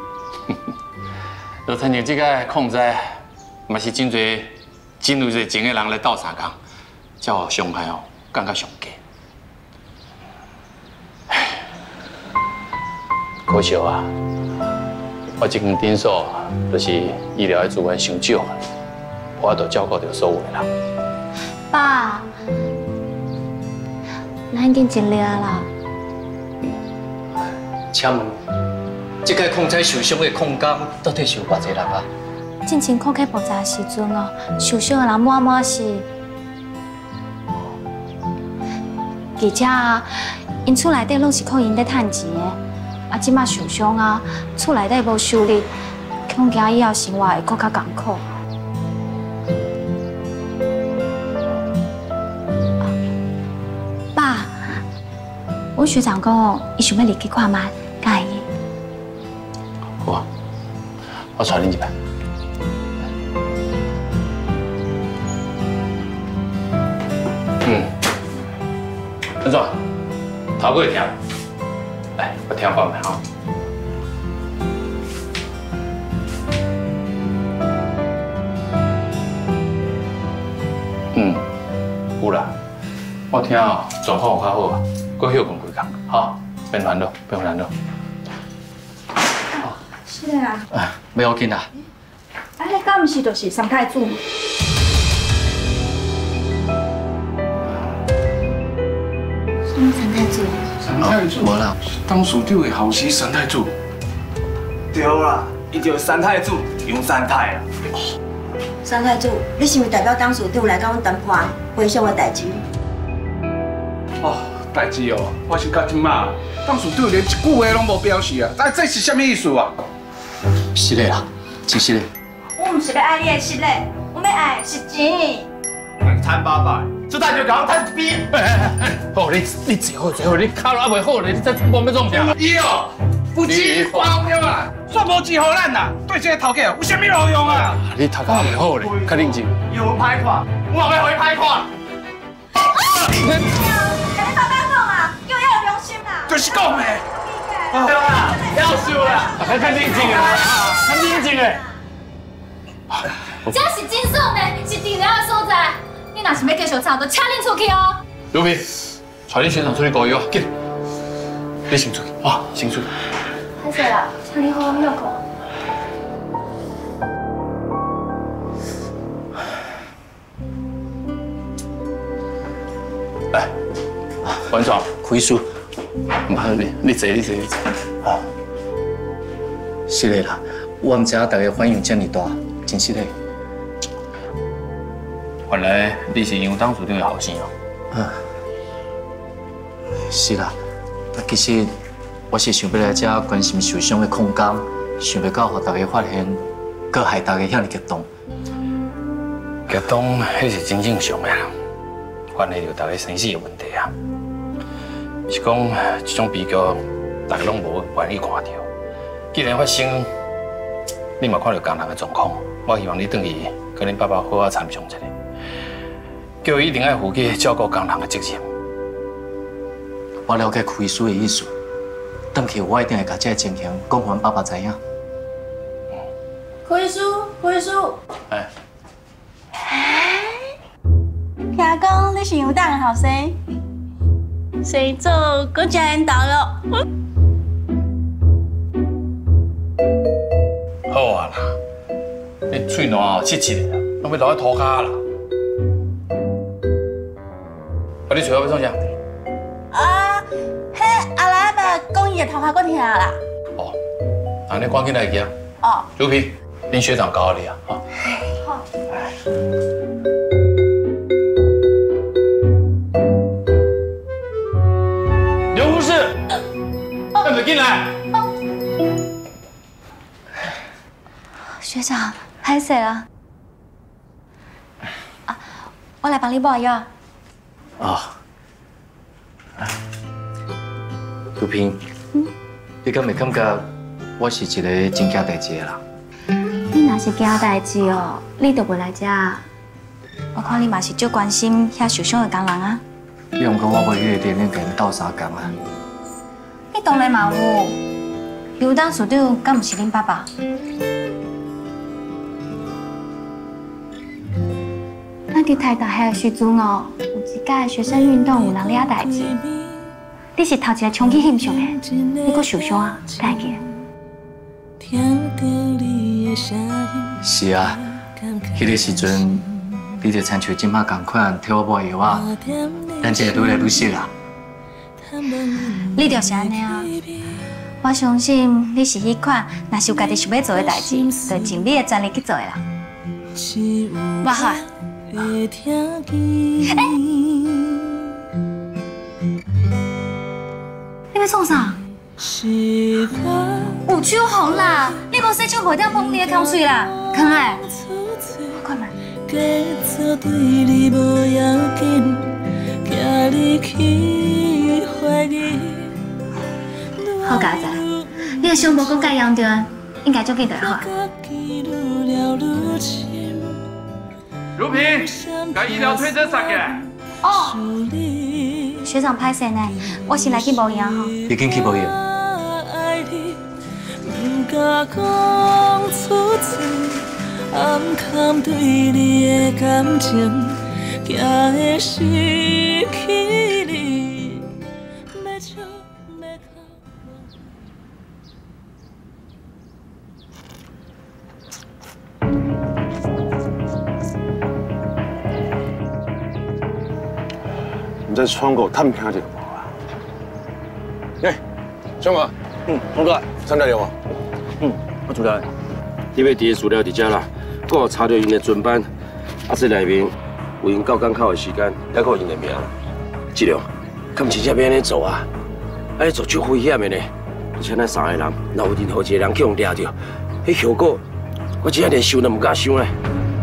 Speaker 13: 就参像这个矿灾，嘛是真有热情的人来斗相共，才互伤害哦降到上低。可惜啊，我这间诊所就是医疗的资源伤少，无法度照顾到所有的人。
Speaker 9: 爸，咱已经尽力了啦。
Speaker 12: 请问，这个矿灾受伤的矿工到底是有偌济人啊？
Speaker 9: 进前矿区爆炸的时阵哦，受伤的人满是，而且啊，因厝内底拢是靠因在趁钱的，啊，即马受伤啊，厝内底无收入，恐惊以后生活会更较艰苦。爸，阮学长讲，伊想要入去看卖，敢会用？
Speaker 13: 好啊，我带恁一摆。安怎？头过会疼？来，我听看卖哈。有啦，我听哦，状况有较好啊，搁休困几工，哈，别烦恼，别烦恼。
Speaker 11: 是的啊。
Speaker 12: 不要紧啦。
Speaker 11: 啊，迄敢毋是就是三太子吗？
Speaker 9: 什么三太子？
Speaker 1: 三太子，
Speaker 12: 无啦，
Speaker 1: 当属长的后生三太子。
Speaker 4: 对啦，伊就是三太子杨三太啦。
Speaker 14: 三太子，你是毋是代表当属长来甲阮谈判回乡的代志？
Speaker 1: 哦，代志哦，我是到即马，当属长连一句话拢无表示啊！这是什么意思啊？
Speaker 12: 是的啦，真是的。
Speaker 11: 我毋是要爱你的实力，我要爱的是钱。
Speaker 4: 贪爸爸，这代就搞贪一边。
Speaker 13: 好，你最好，你考了还袂好咧，你再我要创啥？
Speaker 1: 伊哦，不钱包了啊，煞无钱互咱啦，对这个头家有啥物路用啊？
Speaker 13: 你头壳袂好咧，较认真。
Speaker 4: 有歹看，我也要回歹看。
Speaker 11: 甲你爸爸讲啊，又要有良心啦。
Speaker 1: 就是讲的。
Speaker 4: 对啦，要输啦，
Speaker 13: 较认真啊，较认真诶。
Speaker 9: 这是诊所呢，是治疗的所在。你若是要继续吵，就请恁出去哦。
Speaker 13: 刘平，带恁学长出去搞药，紧！你先出去啊，先出去。
Speaker 9: 歹势啦，请你好好休困。
Speaker 13: 来，馆长，
Speaker 12: 开书。
Speaker 13: 唔好你坐。
Speaker 12: 啊，是的啦，我唔知影大家反应这么大，真是的。
Speaker 13: 原来你是杨当处长的后生哦。
Speaker 12: 是啦，其实我是想要来这关心受伤的矿工，想要到互大家发现，搁害大家遐尼激动。
Speaker 13: 激动，迄是真正常的啦，关系到大家生死的问题啊。是讲这种悲剧，大家拢无愿意看到。既然发生，你嘛看到工人的状况，我希望你回去跟恁爸爸好好参详一下，叫伊一定要负起照顾工人的责任。
Speaker 12: 我了解区医师的意思，回去我一定会把这个情形讲给阮爸爸知影。
Speaker 14: 区医师，区医师，
Speaker 12: 哎，
Speaker 14: 听讲你是有当的后生，谁做搁真缘投咯？
Speaker 13: 好啊啦，你嘴烂哦，切切的，拢要留在涂骹啦。啊，你找我要创啥？
Speaker 14: 啊，迄阿来爸讲伊的头壳骨疼啦。
Speaker 13: 哦，那你赶紧来去啊。
Speaker 14: 哦。
Speaker 13: 刘皮，恁学长教你啊，哈。
Speaker 14: 好。
Speaker 13: 刘护士，赶紧进来。
Speaker 9: 学长，歹势了。啊，我来帮你抹药。
Speaker 12: 哦。刘平，你敢袂感觉我是一个真惊代志的人？
Speaker 9: 你若是惊代志哦，你就袂来遮。我看你嘛是足关心遐受伤的工人啊。
Speaker 12: 你毋讲我袂迄个电影跟你斗相共啊？
Speaker 9: 你当然嘛有。刘当署长敢毋是恁爸爸？咱伫台大遐个时阵哦，有一届学生运动有人惹代志，你是头一个冲去翕相的，你阁受伤啊？敢会记？
Speaker 12: 是啊，迄个时阵，你就亲像即摆同款替我抹药啊，咱这个愈来愈熟啊。
Speaker 9: 你就是安尼啊！我相信你是迄款，若是有家己想要做的代志，就尽你的全力去做的啦。抹好啊！你要创啥？有手红啦！你无洗手，袂当碰你的香水啦，可爱。快慢。好佳仔，你的伤无讲介严重，应该足紧就会好啊。
Speaker 13: 如萍，把医疗推车送起来。
Speaker 9: 哦，学长歹势呢，我先来去无恙吼。
Speaker 12: 你紧去无恙。暗藏对你的感情，惊会失去你。要笑要哭。
Speaker 7: 你在窗口探听到无啊？哎，小马，
Speaker 3: 洪哥，
Speaker 7: 参加了无？
Speaker 3: 我出来。你要提的资料伫遮啦，我有查到因的准班，这内面有因到港口的时间，还有因的名。志良，敢真正要安尼做啊？安尼做足危险的呢！而且咱三个人，若有任何一个人去互抓到，迄后果我真正连想都唔敢想咧。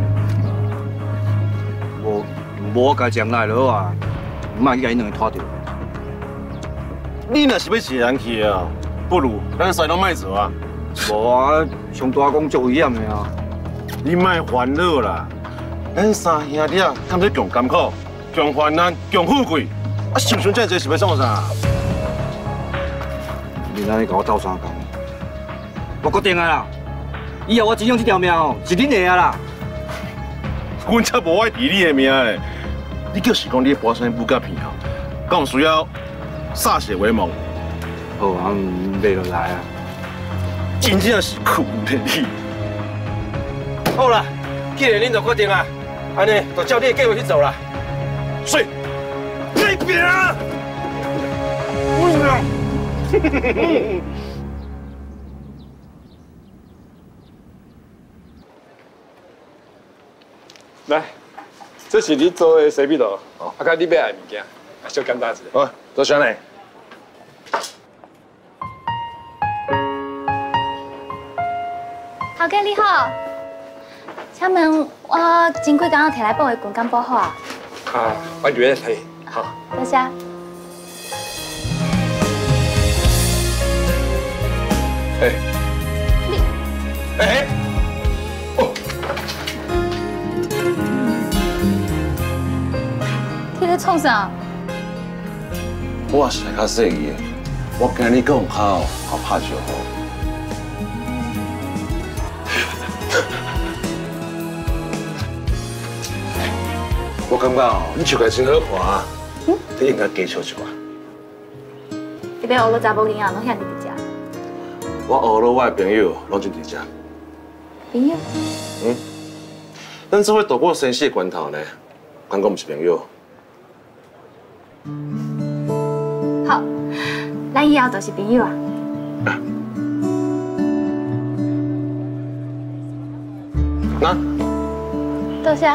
Speaker 4: 无该将来落啊，唔莫去甲因两个拖着。
Speaker 7: 你若是要一个人去啊，不如咱西拢莫做啊。
Speaker 4: 无啊，上大讲足危险的啊！
Speaker 7: 你莫烦恼啦，咱三兄弟敢是共艰苦、共患难、共富贵，啊，想想这济是要创啥？
Speaker 4: 你安尼甲我斗相共，我决定啊啦！以后我真用这条命哦，是恁的啊啦！
Speaker 7: 阮才无爱提你的命嘞！你就是讲你跋山武甲片吼，敢有需要歃血为盟？
Speaker 4: 好啊，袂落来啊！
Speaker 7: 真正是苦的你。
Speaker 3: 好啦，既然恁都决定啊，安尼就照你的计划去做啦。水，那边啊！
Speaker 15: 来，这是你做的西米露，啊，甲你买的物件，小简单一下。
Speaker 7: 好，多谢你。
Speaker 9: 头家你好， 请问我前几工摕来补的裙敢补好啊？
Speaker 15: 啊，我就来睇，好。
Speaker 9: 多谢。
Speaker 15: 哎，哎，
Speaker 9: 你在创啥？
Speaker 1: 我是较细意的，我今日讲好拍就好。我感觉哦，你唱起真好看啊，你应该加唱一寡。
Speaker 9: 你要学到查某囡仔拢遐尼直接。
Speaker 1: 我学了我的朋友拢真直接。
Speaker 9: 朋友？
Speaker 1: 咱做伙度过生死的关头呢，敢讲毋是朋友？
Speaker 9: 好，咱以后就是朋友啊。
Speaker 1: 那？
Speaker 9: 多谢。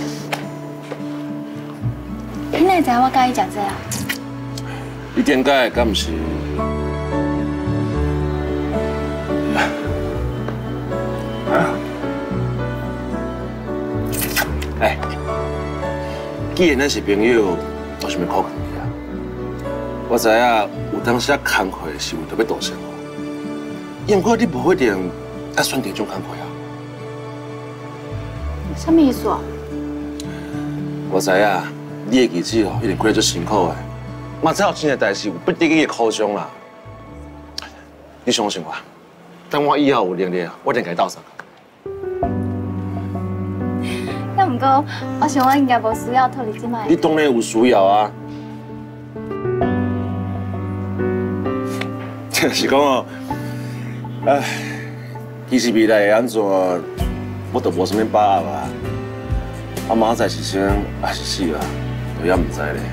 Speaker 9: 你哪会知我介意食这啊？
Speaker 1: 你点解敢毋是？哎，既然咱是朋友，有啥物可惜啊？我知影有当时啊工课是为着要度生活，不过你无一定要选择这种工课啊。
Speaker 9: 什么意思啊？
Speaker 1: 我知影你的日子哦，一定过得足辛苦的，嘛知有真个代志有不得已的苦衷啦。你相信我，等我以后有能力啊，我一定给你斗上。
Speaker 9: 要不过，我想我应该无需要脱离这摆。
Speaker 1: 你当然有需要啊。是讲哦，哎，其实未来会安怎，我都无啥物把握啊。啊，明仔载是生还是死啊，我也唔知咧。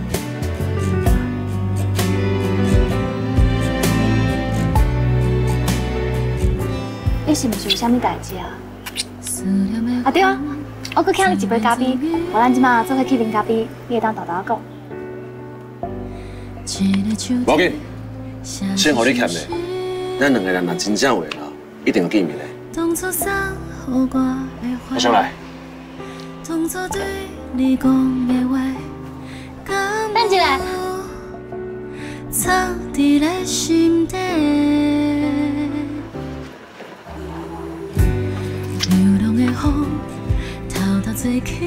Speaker 9: 你是毋是有啥物代志啊？啊对啊，我搁请你一杯咖啡，我咱即马做伙去啉咖啡，你会当豆豆讲。
Speaker 1: 无要紧，先互你欠的，咱两个人若真正有缘哦，一定要见面的。我上来。
Speaker 9: 等一下。藏伫咧心底，流浪的风偷偷吹起，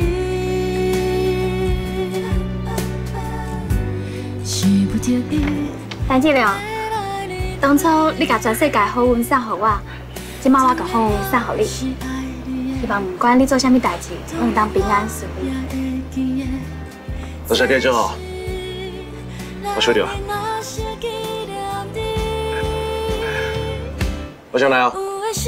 Speaker 9: 是不得已。陈志良，当初你把全世界好运送予我，今摆我把好运送予你。希望不管你做啥物代志，拢当平安顺利。
Speaker 1: 多谢你就好，我收掉。我上来哦。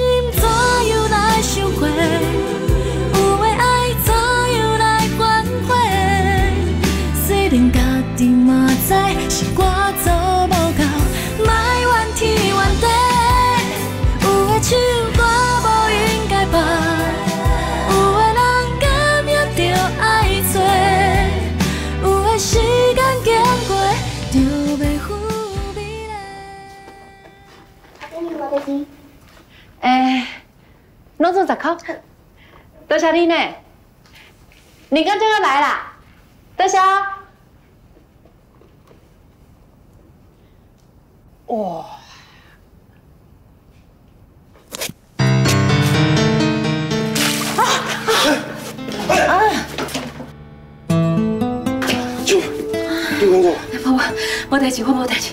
Speaker 2: 拢做10块，多谢你呢。你刚就要来啦，多谢。哇！
Speaker 3: 你讲我，
Speaker 2: 无代志，我无代志。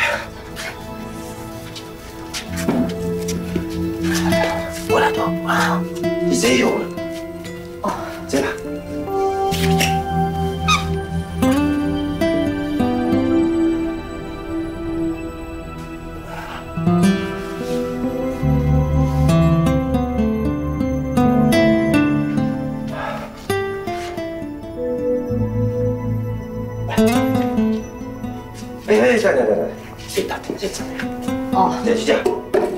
Speaker 3: 我来做，你谁用了？哦，这啦。哎，这样，先打停，先这样。哦，这是这样。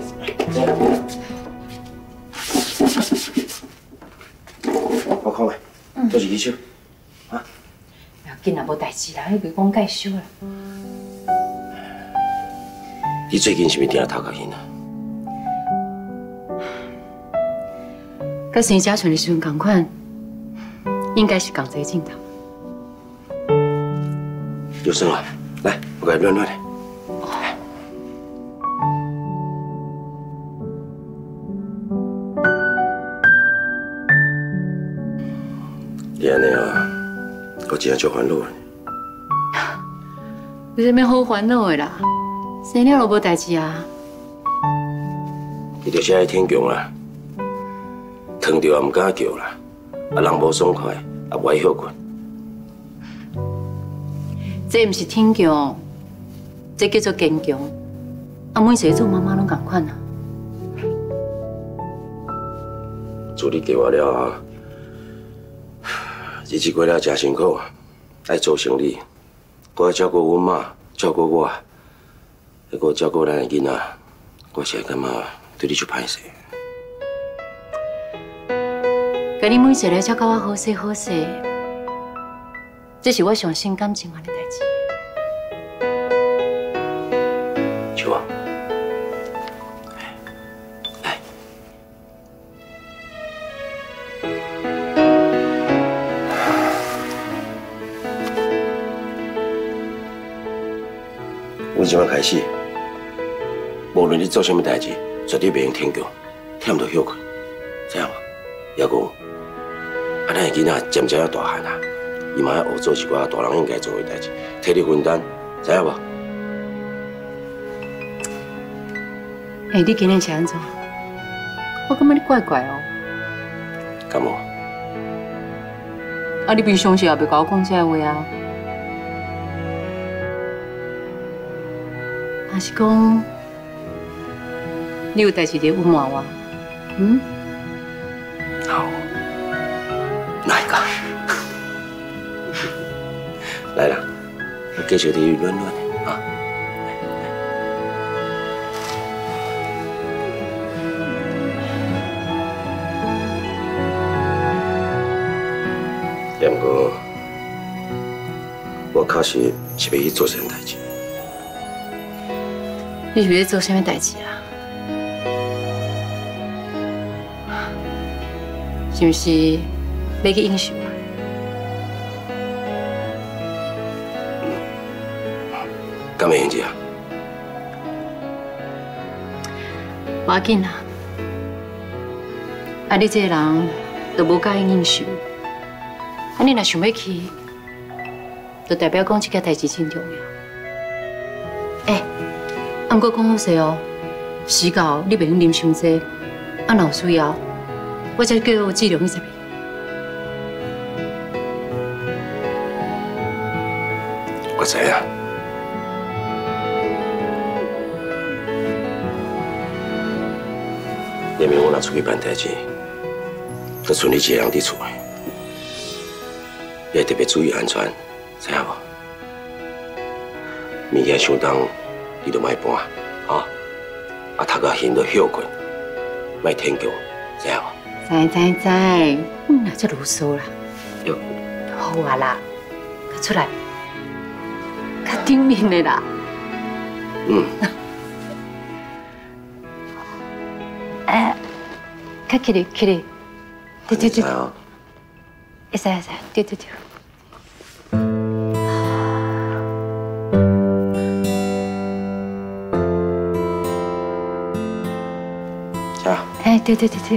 Speaker 3: 我看看，都是你手，啊？
Speaker 2: 不要紧啦，无代志啦，迄个讲介绍啦。
Speaker 3: 你最近是毋是定偷教囡啊？
Speaker 2: 跟生家船的时阵同款，应该是同一个镜头。
Speaker 3: 有生啊，来，我给你暖暖的。你安尼啊，我真足烦恼的。
Speaker 2: 有啥物好烦恼的啦？生了就无代志啊。
Speaker 3: 伊就是爱天强啦，疼着也唔敢叫啦，人无爽快，也不爱休困。
Speaker 2: 这唔是天强，这叫做坚强。每一个做妈妈拢同款啊。
Speaker 3: 自你嫁我了后，日子过了真辛苦，爱做生理，我要照顾阮妈，照顾我，还阁照顾咱的囡仔，我实在感觉对你就歹势。
Speaker 2: 甲你每一个照顾我好势好势，这是我上心甘情愿的代志。
Speaker 3: 秋啊，来，阮即摆开始，无论你做啥物代志，绝对袂用天强，忝到休困，知影无？也讲，咱的囡仔渐渐要大汉啊，伊嘛要学做一寡大人应该做的代志，替你分担，知影无？
Speaker 2: 你今日是安怎？我感觉你怪怪哦。
Speaker 3: 感冒？
Speaker 2: 你平常时也袂甲我讲这话啊？还是讲你有代志在隐瞒我？
Speaker 3: 好，哪一个？来啦，我继续替你暖暖的啊。不过，我确实是要去做这件代志。
Speaker 2: 你是要做啥物代志啊？是不是要去应酬啊？
Speaker 3: 敢会用这啊？
Speaker 2: 无要紧啊！你这个人都无介意应酬，你若想要去，就代表讲这件代志真重要。不过讲好势哦，时到你袂用啉伤济，若有需要，我才叫志良去这边。
Speaker 3: 我知影。明明我若出去办代志，就剩你一个人伫厝的，你要特别注意安全，知影无？物件伤重，你就莫搬，啊！头壳晕就休困，莫天强，知影无？
Speaker 2: 知，你哪这啰嗦啦？
Speaker 3: 哟，
Speaker 2: 好啊啦，快出来，较顶面的啦。较起来，对，会使，对。对。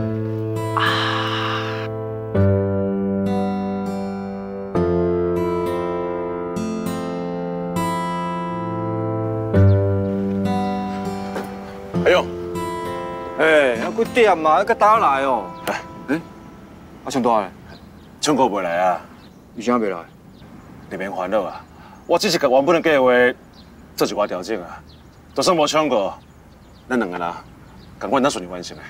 Speaker 7: 哎呦，
Speaker 4: 还几点嘛？还打来哦。上大嘞？
Speaker 7: 唱歌袂来啊？
Speaker 4: 为啥袂来？
Speaker 7: 你免烦恼啊，我只是甲原本的计划做一寡调整啊。就算无唱过，咱两个人赶快咱顺利完成的。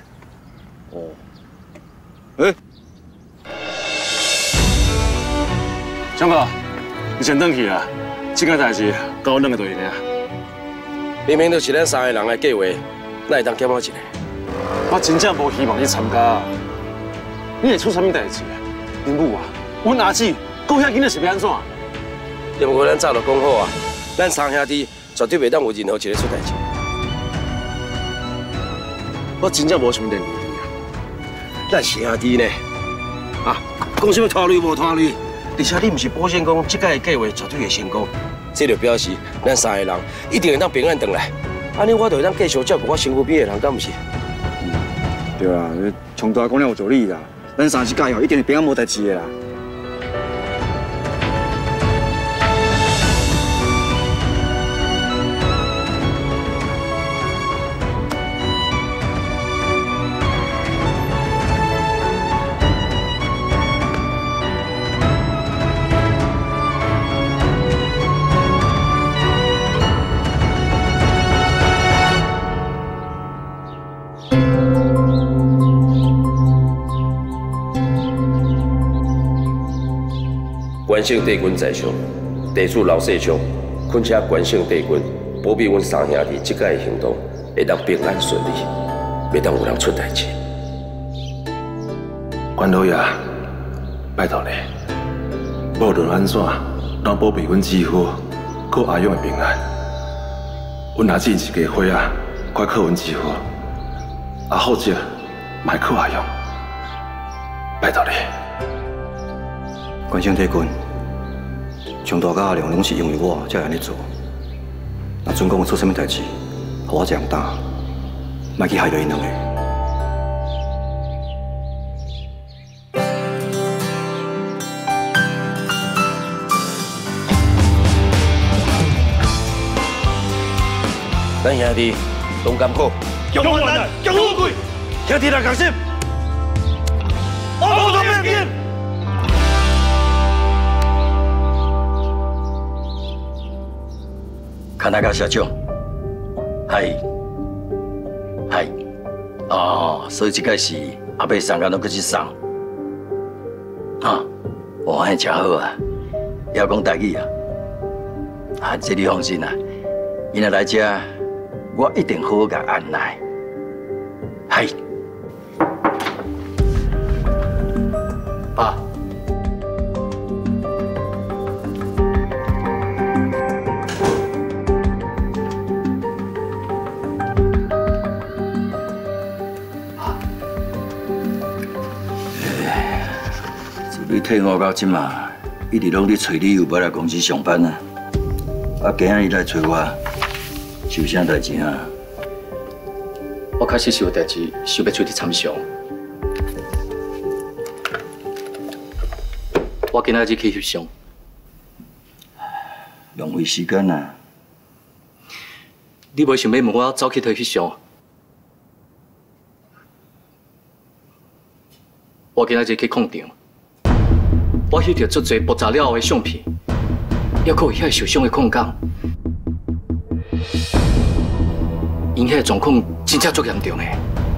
Speaker 7: 唱哥，你先回去啦，这件代志交我两个就赢了。
Speaker 3: 明明就是咱三个人的计划，哪会当减我一个？
Speaker 7: 我真正无希望你参加。你会出啥物代志？林母啊，阮阿姊，顾遐囡仔是要安怎？
Speaker 3: 要不过咱早就讲好啊，咱三兄弟绝对袂当有任何一个出代志。
Speaker 7: 我真正无想念你啊！
Speaker 3: 咱是兄弟呢，啊，讲什么拖累无拖累？而且你唔是保证讲这届计划绝对会成功，这就表示咱三个人一定会当平安回来。安尼我就会当继续照顾我身躯边的人，敢唔是？
Speaker 16: 对啊，从大讲了有道理啦，咱三这届吼一定会平安无代志的啦。
Speaker 3: 关姓帝君在上，地主老细昌，恳请关姓帝君保庇阮三兄弟这届的行动会当平安顺利，袂当有人出代志。
Speaker 1: 关老爷，拜托你，无论安怎，让保庇阮姊夫，佮阿勇的平安。阮若种一枝花啊，快靠阮姊夫，啊或者卖靠阿勇，拜托你。
Speaker 16: 关姓帝君，从大到阿良拢是因为我才会安尼做。若准讲有出什么代志，互我这样担，莫去害着因两个。
Speaker 3: 咱兄弟拢艰苦，
Speaker 4: 勇患难，勇富贵，
Speaker 3: 兄弟来共心，
Speaker 4: 我同面见。
Speaker 10: 看那个社长，嗨，哦，所以这个是阿伯送，敢拢搁去送，啊，哇，安真好啊，要讲台语啊，啊，这你放心啦，伊若来这，我一定好好甲安排，嗨，
Speaker 13: 爸。
Speaker 10: 你退伍到即嘛，一直拢伫找理由要来公司上班啊！啊，今日来找我，是有啥代志啊？
Speaker 13: 我确实是有代志，想要出去参详。我今仔日去翕相，
Speaker 10: 浪费时间啊！
Speaker 13: 你无想要问我走去佗翕相？我今仔日去矿场。 我翕到足侪爆炸了后的相片，还佫有遐受伤的矿工，因遐状况真正足严重的。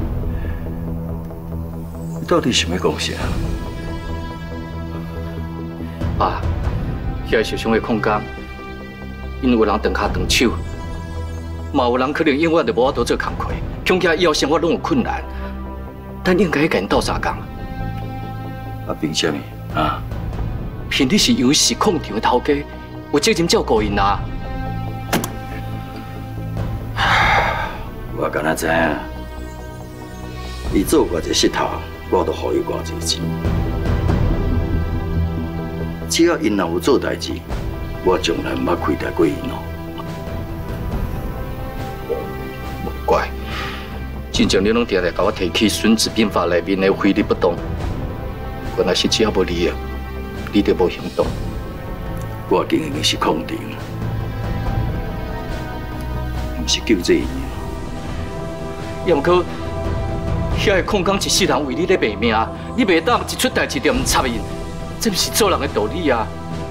Speaker 10: 你到底想要讲啥？
Speaker 13: 爸，遐受伤的矿工，因有人断骹断手，嘛有人可能永远就无法度做工课，恐惊以后生活拢有困难。咱应该甲因斗相共。
Speaker 10: 啊，凭什么啊？
Speaker 13: 凭你是由是矿场的头家，有责任照顾因啊！
Speaker 10: 我敢若知影，伊做偌济石头，我都予伊偌济钱。只要因若有做代志，我从来毋捌亏待过因哦。
Speaker 13: 莫怪，真正你拢定定甲我提起《孙子兵法》内面的非礼不当，原来是只要无你啊！ 你就无行动。
Speaker 10: 我经营的是矿场，毋是救济因。
Speaker 13: 也毋过，遐个矿工一世人为你咧卖命，你袂当一出代志就毋插因，这毋是做人的道理啊！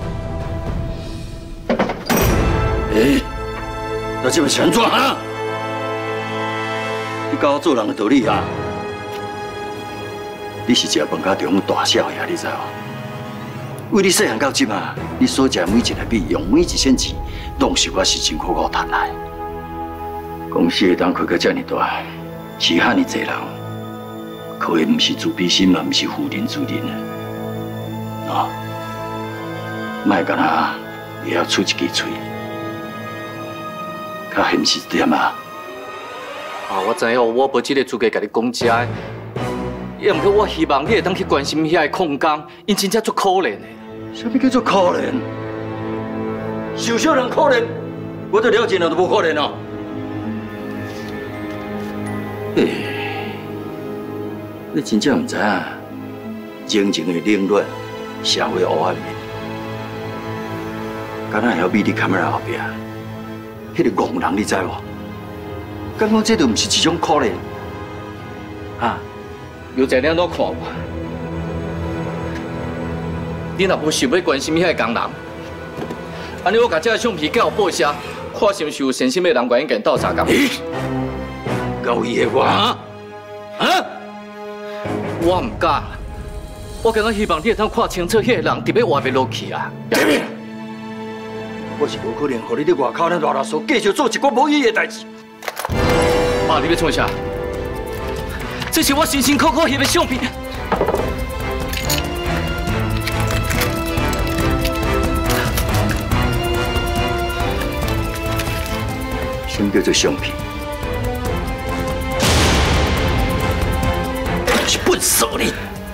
Speaker 10: 那这么强壮啊！你教我做人的道理啊！你是食饭甲中大少爷，你知无？ 为你细汉到即嘛，你所食每一个米，用每一仙钱，拢是我辛辛苦苦赚来。公司会当开到这么大，是遐尼侪人，靠的唔是自卑心，嘛唔是妇人之仁啊！莫干那也要出一支嘴，较现实点啊！
Speaker 13: 啊，我知影，我无这个资格甲你讲这个，
Speaker 8: 也毋过我希望你会当去关心遐个矿工，因真正足可怜的。
Speaker 10: 什么叫做可怜？受伤人可怜，我都了解了都无可怜哦。你真正唔知影，真正的冷暖，社会黑暗面，敢若晓比你卡门后壁，迄个戆人，你知无？敢讲这都唔是一种可怜？啊！
Speaker 8: 有在两都看我，你若无想要关心遐个工人，安尼我甲这个相片交报社，看是毋是有善心的人愿意跟斗相共。
Speaker 10: 够意的我啊！
Speaker 8: 我唔敢，我刚刚希望你会当看清楚迄个人，特别活袂落去啊！
Speaker 10: 我是无可能，互你伫外口那拉嗦，继续做一寡无意义的代志。
Speaker 8: 爸，你要创啥？这是我辛辛苦苦翕的相片。
Speaker 10: 什么叫做相片？是笨手你！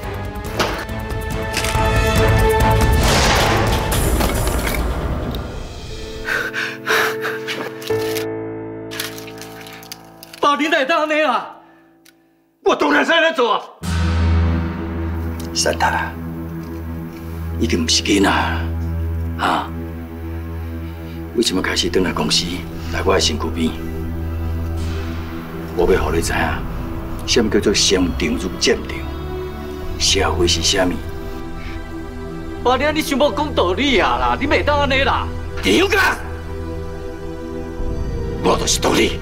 Speaker 8: 爸，你哪当安尼啊？
Speaker 10: 我当然使安尼做啊！善达，已经不是囡仔啊！为什么开始回来公司，来我的身躯边？我要让你知影，什么叫做先定入渐定，社会是啥物？
Speaker 8: 爸，你想要讲道理啊啦？你袂当安尼啦！
Speaker 10: 张家，我就是道理。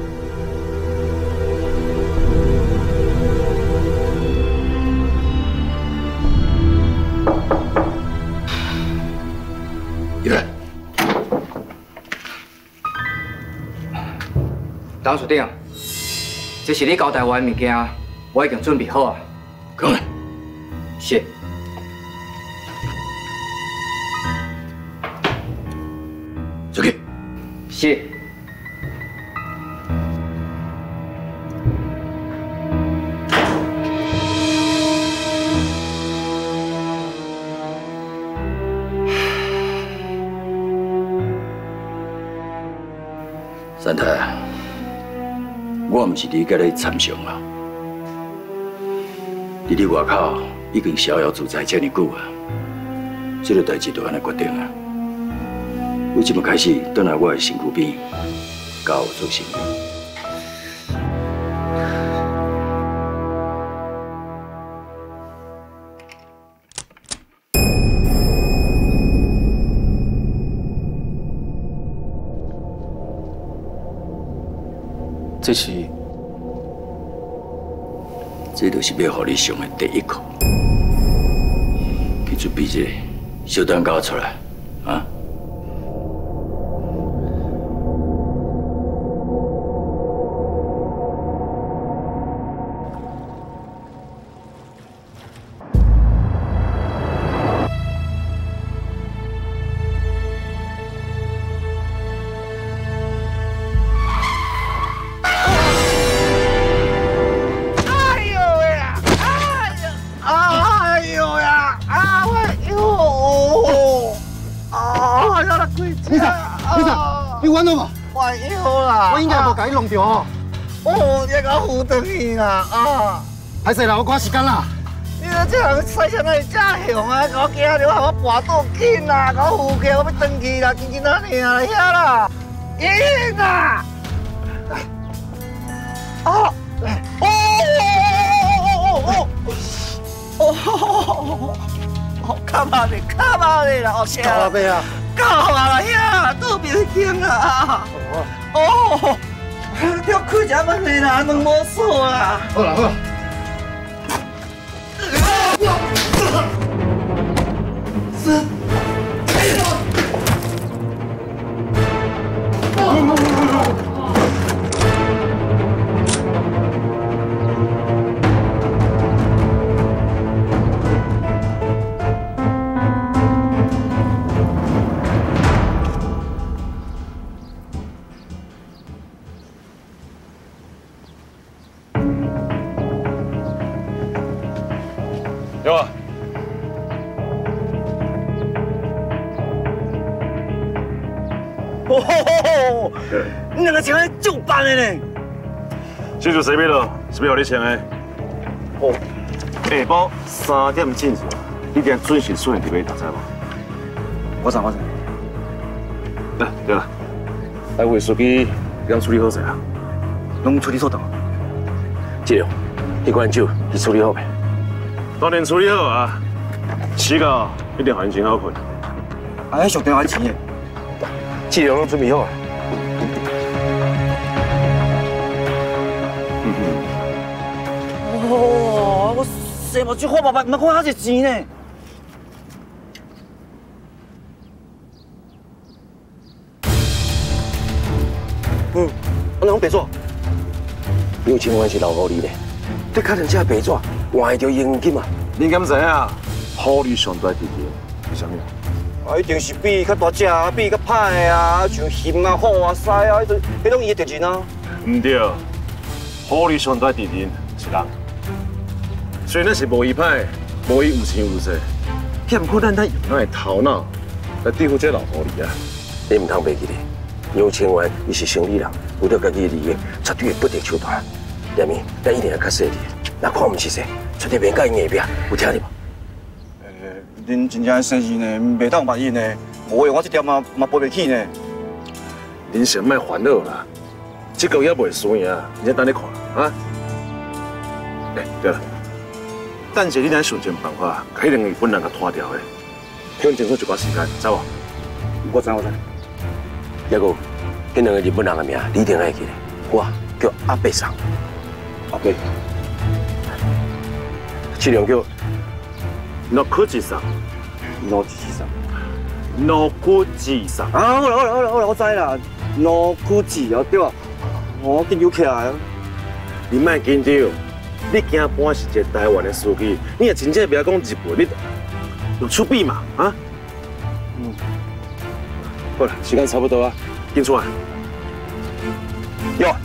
Speaker 8: 董事长，这是你交代我的物件，我已经准备好啊。
Speaker 10: 讲来。
Speaker 8: 是。
Speaker 10: 出去。
Speaker 8: 是。
Speaker 10: 善太，我唔是你甲你参详啊！你伫外口已经逍遥自在这么久啊，这个代志就安尼决定啊。为即么开始转来我的身躯边，甲我做生意？这就是要互你上的第一课。去准备一下，小蛋糕出来，啊！
Speaker 17: 你稳了无？
Speaker 18: 我有啦，
Speaker 17: 我应该无甲你弄着哦。
Speaker 18: 哦，你甲我扶倒去啦啊！
Speaker 17: 歹势啦，我赶时间啦。
Speaker 18: 你这人使啥来遮凶啊？甲我惊着，害我跋倒紧啦，甲我扶起，我要转去啦，紧紧啊尔啦，遐啦，英啊！哦哦，卡巴的啦，哦，
Speaker 17: 卡巴啊！
Speaker 18: 到啊啦，遐倒边间啦。哦，要开只门的啦，门无锁啦。
Speaker 17: 好啦好啦。
Speaker 3: 哦，你两个请来就办的呢。
Speaker 7: 这就随便了，是要你请的。哦，下晡3点进去，一定准时出现伫码头，知无？
Speaker 3: 我知。
Speaker 7: 来，对了，来卫书记，刚处理好势啊？
Speaker 3: 拢处理妥当。这样，迄罐酒你处理好未？
Speaker 7: 当然处理好啊，时间一定还真好困。
Speaker 3: 啊，迄上电话钱的，这样拢准备好啊。哦，我生目睭花白白，唔看遐侪钱呢。我拢白纸，有千万是留互你咧。你看人家白纸，换着现金啊！
Speaker 7: 你敢知影？好利上大弟弟是啥物？
Speaker 3: 啊，一定是比较大只啊，比较歹的啊，像熊啊、虎啊、狮啊，迄种伊的特质啊。
Speaker 7: 唔对，好利上大弟弟是人。虽然是无伊歹，无伊有钱有势，也毋过咱用咱的头脑来对付这老狐狸啊！
Speaker 3: 你唔通袂记咧，杨千万伊是生意人，为了家己的利益，绝对会不择手段。连面，咱一定要较细致，若看唔起势，绝对袂甲伊硬拼，有听着无？恁真正生意呢，袂当万一呢，无用我这点嘛背袂起呢。
Speaker 7: 恁先莫烦恼啦，这个也袂输赢，你先等你看啊！对了。等下你咱想尽办法，把迄两个本人给拖掉的，向争取一寡时间，知无？
Speaker 3: 我知。还有，迄两个日本人的名，你一定爱记咧。我叫阿伯桑，阿伯。这两叫诺库吉桑，诺吉桑，诺库吉桑。啊，好啦，我知啦，诺库吉哦，对啊，我紧张起来啊。
Speaker 7: 你莫紧张。你惊搬是一个台湾的司机，你也真正袂晓讲日文，你有出笔嘛？啊？好了，时间差不多啊，紧出来。有。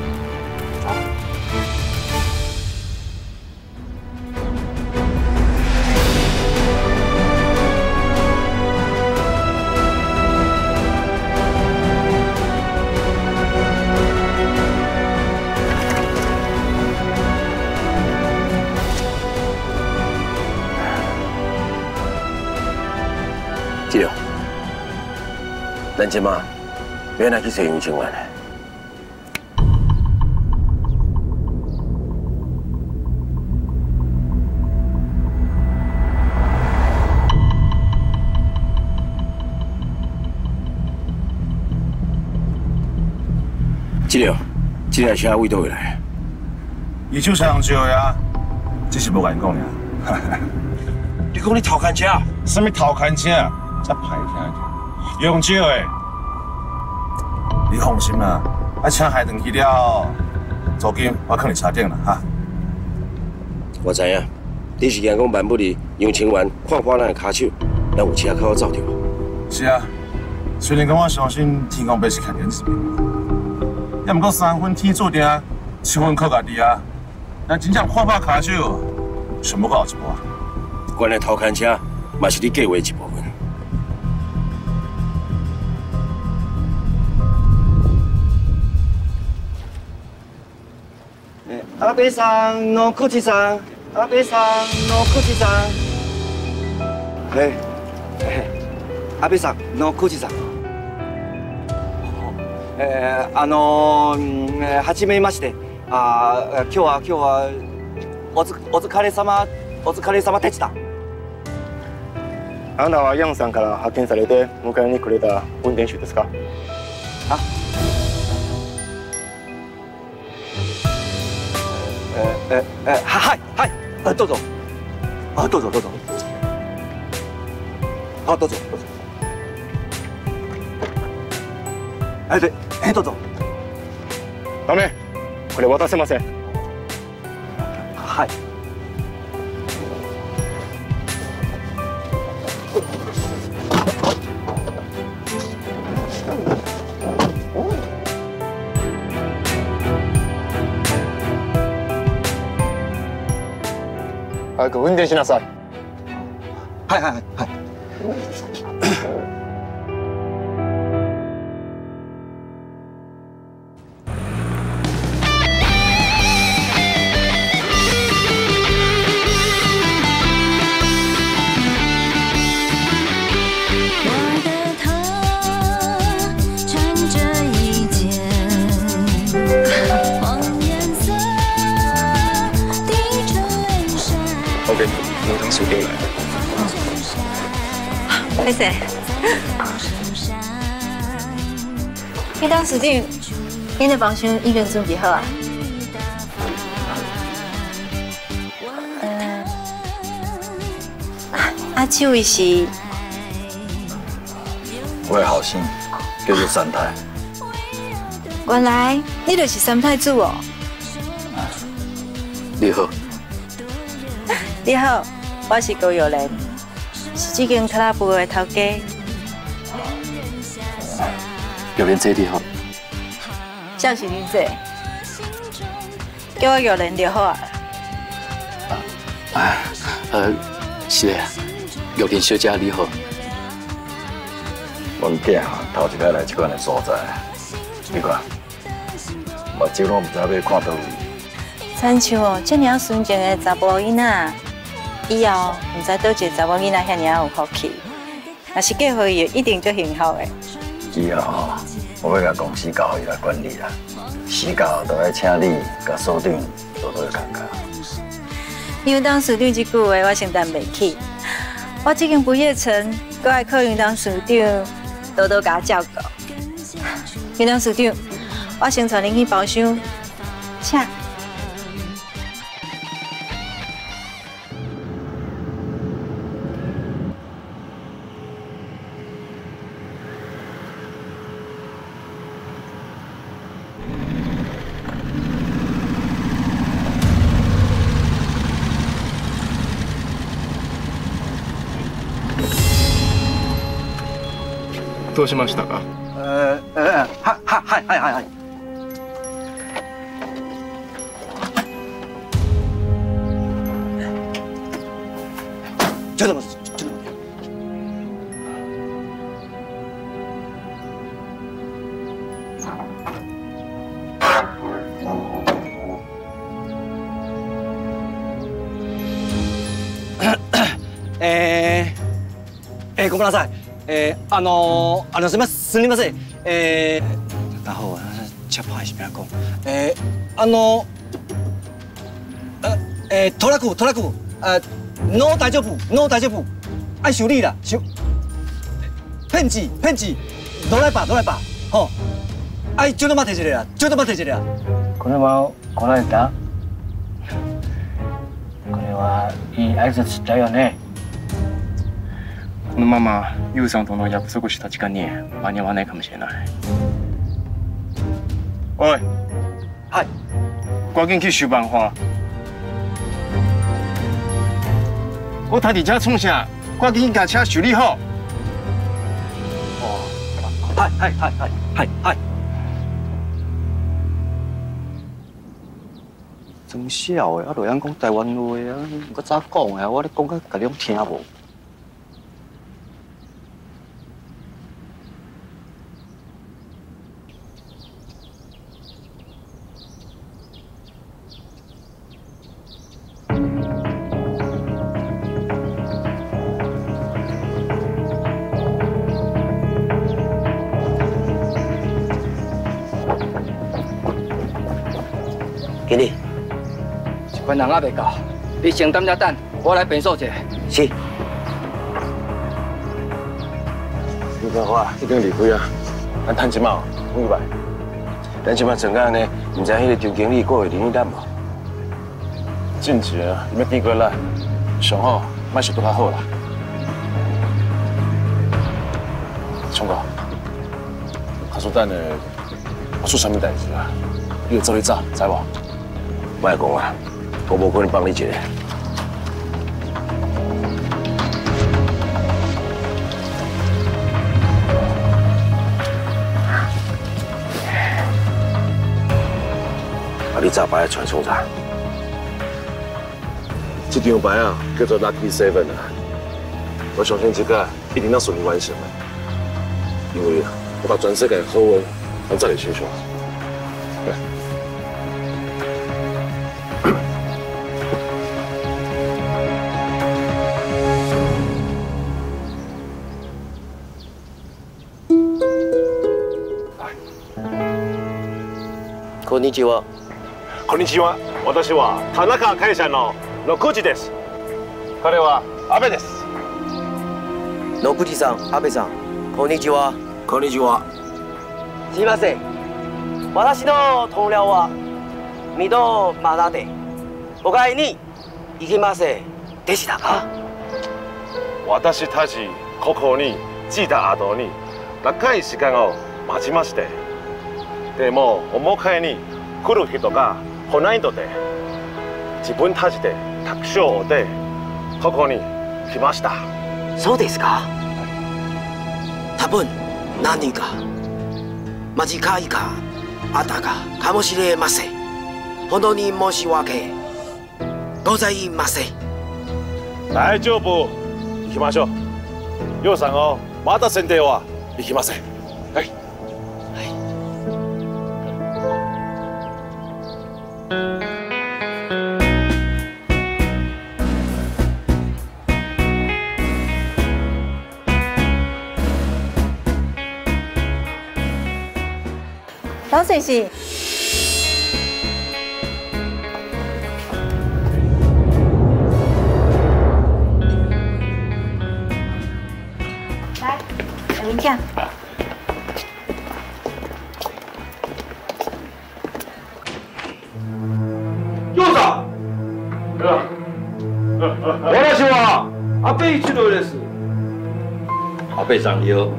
Speaker 3: 这样，咱即马要来去找杨千万嘞。这台车位倒会来？
Speaker 1: 伊手上借的啊，只是无甲因讲尔。
Speaker 3: 你讲你偷看车？
Speaker 1: 什么偷看车？才歹听着，用借的。你放心啦，啊车开转去了，租金我放你车顶啦哈。
Speaker 3: 我知影，你是惊讲万不离杨千万看破咱的骹手，咱有车靠走着。
Speaker 1: 是啊，虽然讲我相信天公伯是看电视的，也毋过3分天注定，7分靠家己啊。咱真正看破骹手，想不到一步啊。
Speaker 3: 原来偷看车嘛是你计划一部分。阿伯桑，诺库奇桑，阿伯桑，诺库奇桑。阿伯桑，诺库奇桑。はじめまして。今日はお疲れ様でした。
Speaker 19: あなたはヤンさんから派遣されて迎えに来れた運転手ですか？
Speaker 3: あ。はい、どうぞ。どうぞ。どうぞ。どうぞ。
Speaker 19: ダメ、これ渡せません。
Speaker 3: はい。
Speaker 19: 早く運転しなさい。
Speaker 3: はい。
Speaker 15: 当书店来。
Speaker 11: 谢谢。你当书店，恁的房厢已经准备好啊？这位是
Speaker 10: 我的后生，叫做三太。
Speaker 11: 原来你就是三太子哦。
Speaker 10: 你好。
Speaker 11: 你好，我是高玉莲，是这间俱乐部的头家。
Speaker 10: 玉莲姐你好。
Speaker 11: 正是你姐，叫我玉莲就好啊。
Speaker 10: 是的。玉莲小姐你好，阮囝头一摆来这款的所在，你看，目睭拢唔知要看倒位。
Speaker 11: 亲像哦，这么纯情的查甫囡仔，以后唔知倒一个查某囡仔遐尔有福气，若是嫁予伊，一定足幸福的。
Speaker 10: 以后吼，我要甲公司交予伊来管理啦，时到就要请你甲所长多多感觉。
Speaker 11: 因为当所长这句话，我承担袂起。我这间毕业城，搁爱靠院长所长多多甲我照顾。院长所长，我先带恁去包厢，请。
Speaker 15: どうしましたか？
Speaker 16: はい。ちょっと待って。ごめんなさい。すみません。然后这不好意思，不要讲。トラック，ノー大丈夫，愛修理啦，ペンチ，ドライバー，吼，ちょっと待って一下。
Speaker 8: 車来られた？これはいい挨拶だよね。このままユウさんとの約束した時間に間に合わないかもしれない。おい。
Speaker 16: はい。
Speaker 8: 赶紧去收办花。我睇你家冲下，赶紧把车修理好。
Speaker 16: はい。真少诶，落样讲台湾话啊，我早讲诶，我咧讲甲你拢听无。
Speaker 3: 经理，
Speaker 8: 一群人还未到，你先等等，我来变数一下。
Speaker 3: 是。
Speaker 7: 你讲我已经离开啊，咱趁一毛，明白？咱即摆怎样呢？唔知迄个周经理过会联系咱无？进前啊，伊要见过咱，上好莫想拄较好啦。聪哥，下次等下我出啥物代志啊？你要做你走，知无？
Speaker 3: 莫讲啊，我无可能帮你一个。啊，你早牌的传送啥？
Speaker 7: 这张牌啊，叫做 Lucky Seven 啊。我相信这个一定能顺利完成的，因为我把全世界的好运拢在你身上。
Speaker 3: こんにちは。
Speaker 7: こんにちは。私は田中会社の6時です。 これは阿部です。
Speaker 3: 野口さん、阿部さん、こんにちは。
Speaker 16: こんにちは。
Speaker 3: すいません。私の同僚は水戸まだでお買いに行きませんでしたか？
Speaker 7: 私たちここに来た後に長い時間を待ちまして、でもお迎えに来る人が来ないので、自分たちでタクシーでここに来ました。
Speaker 3: そうですか。多分何人か間違いがあったかもしれません。本当に申し訳ございません。
Speaker 7: 大丈夫。行きましょう。ヨウさんを待たせんでは行きません。はい。
Speaker 11: 老水是。来，有文件。
Speaker 4: ヨウさん。私は阿部一郎です。
Speaker 10: 阿部さんよ。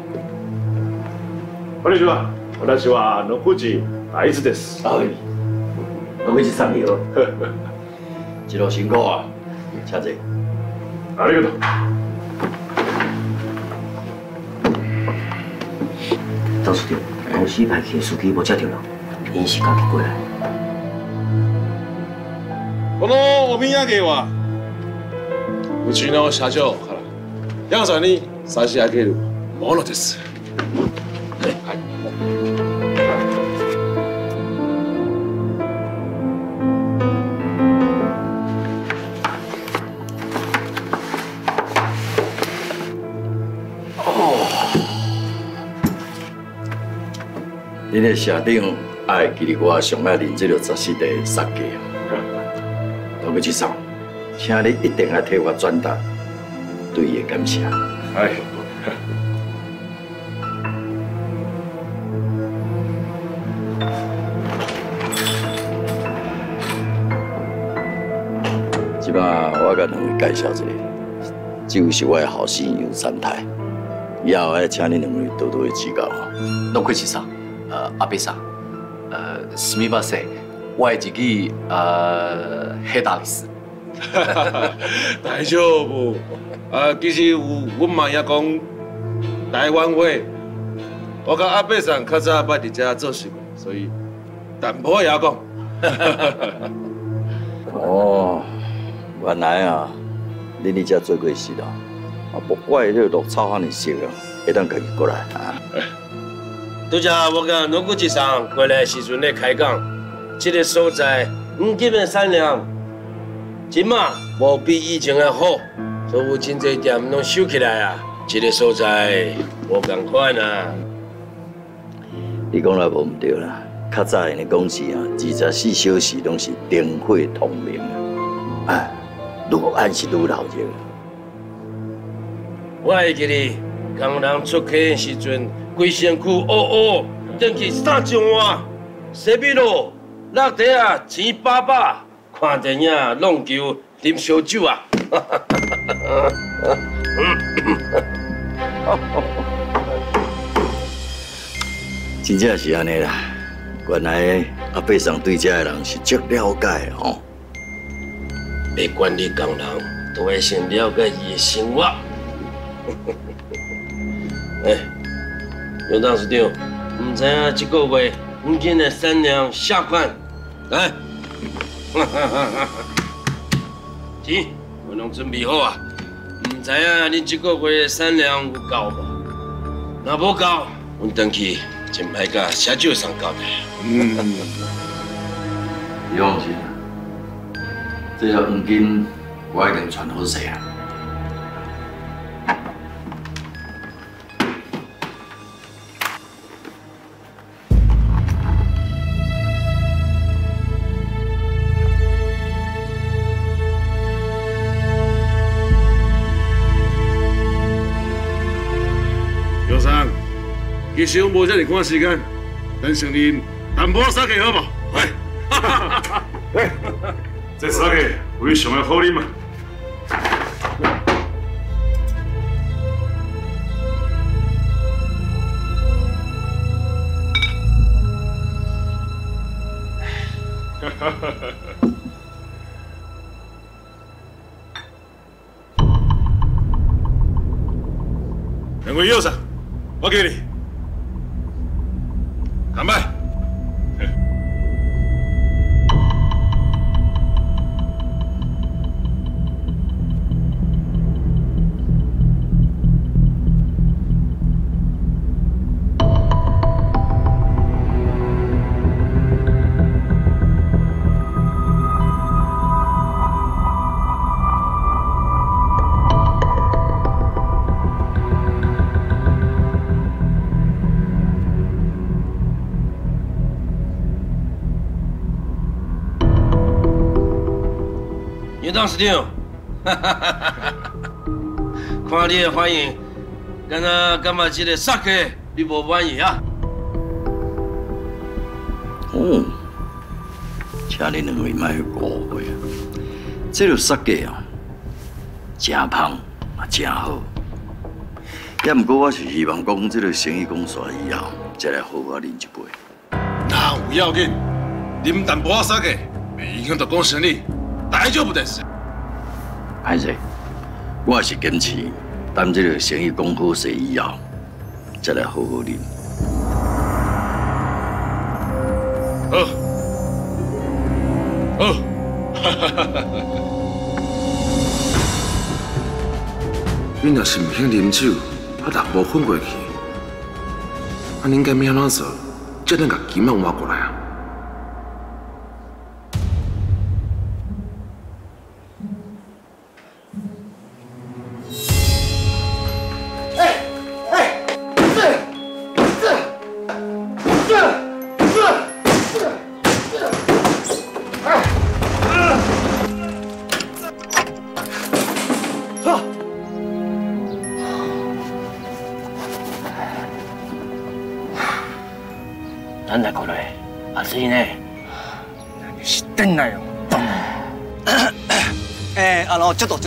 Speaker 7: こんにちは。私は野口大豆です。
Speaker 10: はい。野口さんよ。一路辛苦啊，请坐。
Speaker 7: ありがとう。
Speaker 3: 董事长，公司派去的司机无接到人，因是家己过来。
Speaker 7: このお土産はうちの社長からヤンさんに差し上げるものです。はい。
Speaker 10: 恁个社长爱记得我上爱啉这个14地杀鸡啊！老母亲上，请你一定要替我转达对伊的感谢。
Speaker 7: 哎。
Speaker 10: 即摆我甲两位介绍一下，这位是我的好心杨三太，以后要请你两位多多的指教啊。
Speaker 13: 野口さん、阿部さん、すみません。我的自己下手です。
Speaker 7: 大丈夫。其实阮嘛也讲台湾话，我甲阿伯上较早捌伫遮做事，所以淡薄也讲。
Speaker 10: 哦，原来啊，恁伫遮做过事啦。不怪这个绿草汉的色啊，会当家己过来啊。
Speaker 3: 拄则我甲农古一上过来时阵咧开讲。这个所在黄金的产量，即马无比以前的好，所以有真侪店拢收起来啊。这个所在无共款啊。
Speaker 10: 你讲了无唔对啦，较早的公司啊，24小时拢是灯火通明啊，哎，愈暗是愈闹热。
Speaker 3: 我会记得工人出客的时阵，规身躯乌乌，登去三张碗，洗米露。落地啊，钱饱饱，看电影、弄球、啉烧酒啊！
Speaker 10: 真正是安尼啦，原来阿伯上对这个人是足了解哦。
Speaker 3: 要管理工人，都要先了解伊的生活。哎，杨董事长，唔知影这个月黄金的产量下款。来，钱我拢准备好啊！唔知影你这个月产量有够无？若无够，阮回去真歹甲社长上交代。
Speaker 10: 你放心，这条黄金我已经传好势啊。
Speaker 7: 其实我无遮尔赶时间，咱承认淡薄仔酒好无？来，这酒非常的好啉嘛。两位友上，我给你，干杯！
Speaker 3: 院长司长，看你的反应，敢若感觉这个杀客你无满意啊？
Speaker 10: 哦，请恁两位莫误会啊！这个杀价啊，真芳嘛真好。也毋过我是希望讲，这个生意讲煞以后，再来好好啉一杯。
Speaker 7: 那有要紧，啉淡薄仔杀价，袂影响到讲生意。大丈夫です。
Speaker 10: 歹势，我也是坚持，等这个生意讲好势以后，再来好好啉。
Speaker 7: 好，好，你若是唔肯啉酒，啊人无混过去，啊恁该要安怎做？才能甲金仔换过来啊？
Speaker 3: なんだこれ、熱いね。
Speaker 16: 何知ってんなよ。ちょっと。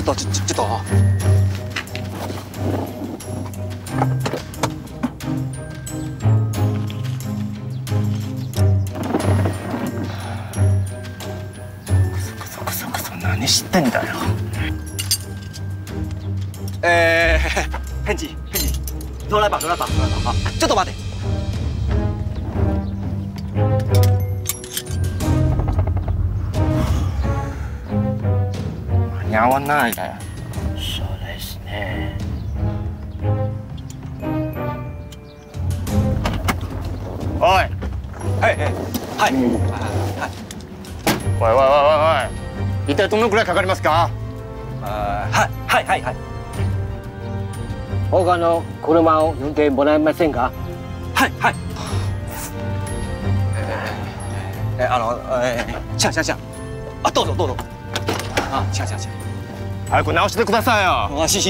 Speaker 16: くそ、何知ってんだよ。返事，都来吧。好，ちょっと待て。間に合わないだよ。
Speaker 3: そうですね。
Speaker 16: おい。はい。おい。一体どのくらいかかりますか？はい。
Speaker 3: 他の車を呼んでもらえませんか？
Speaker 16: はい。違う。あ、どうぞ。あ、違う。早く直してくださいよ。し。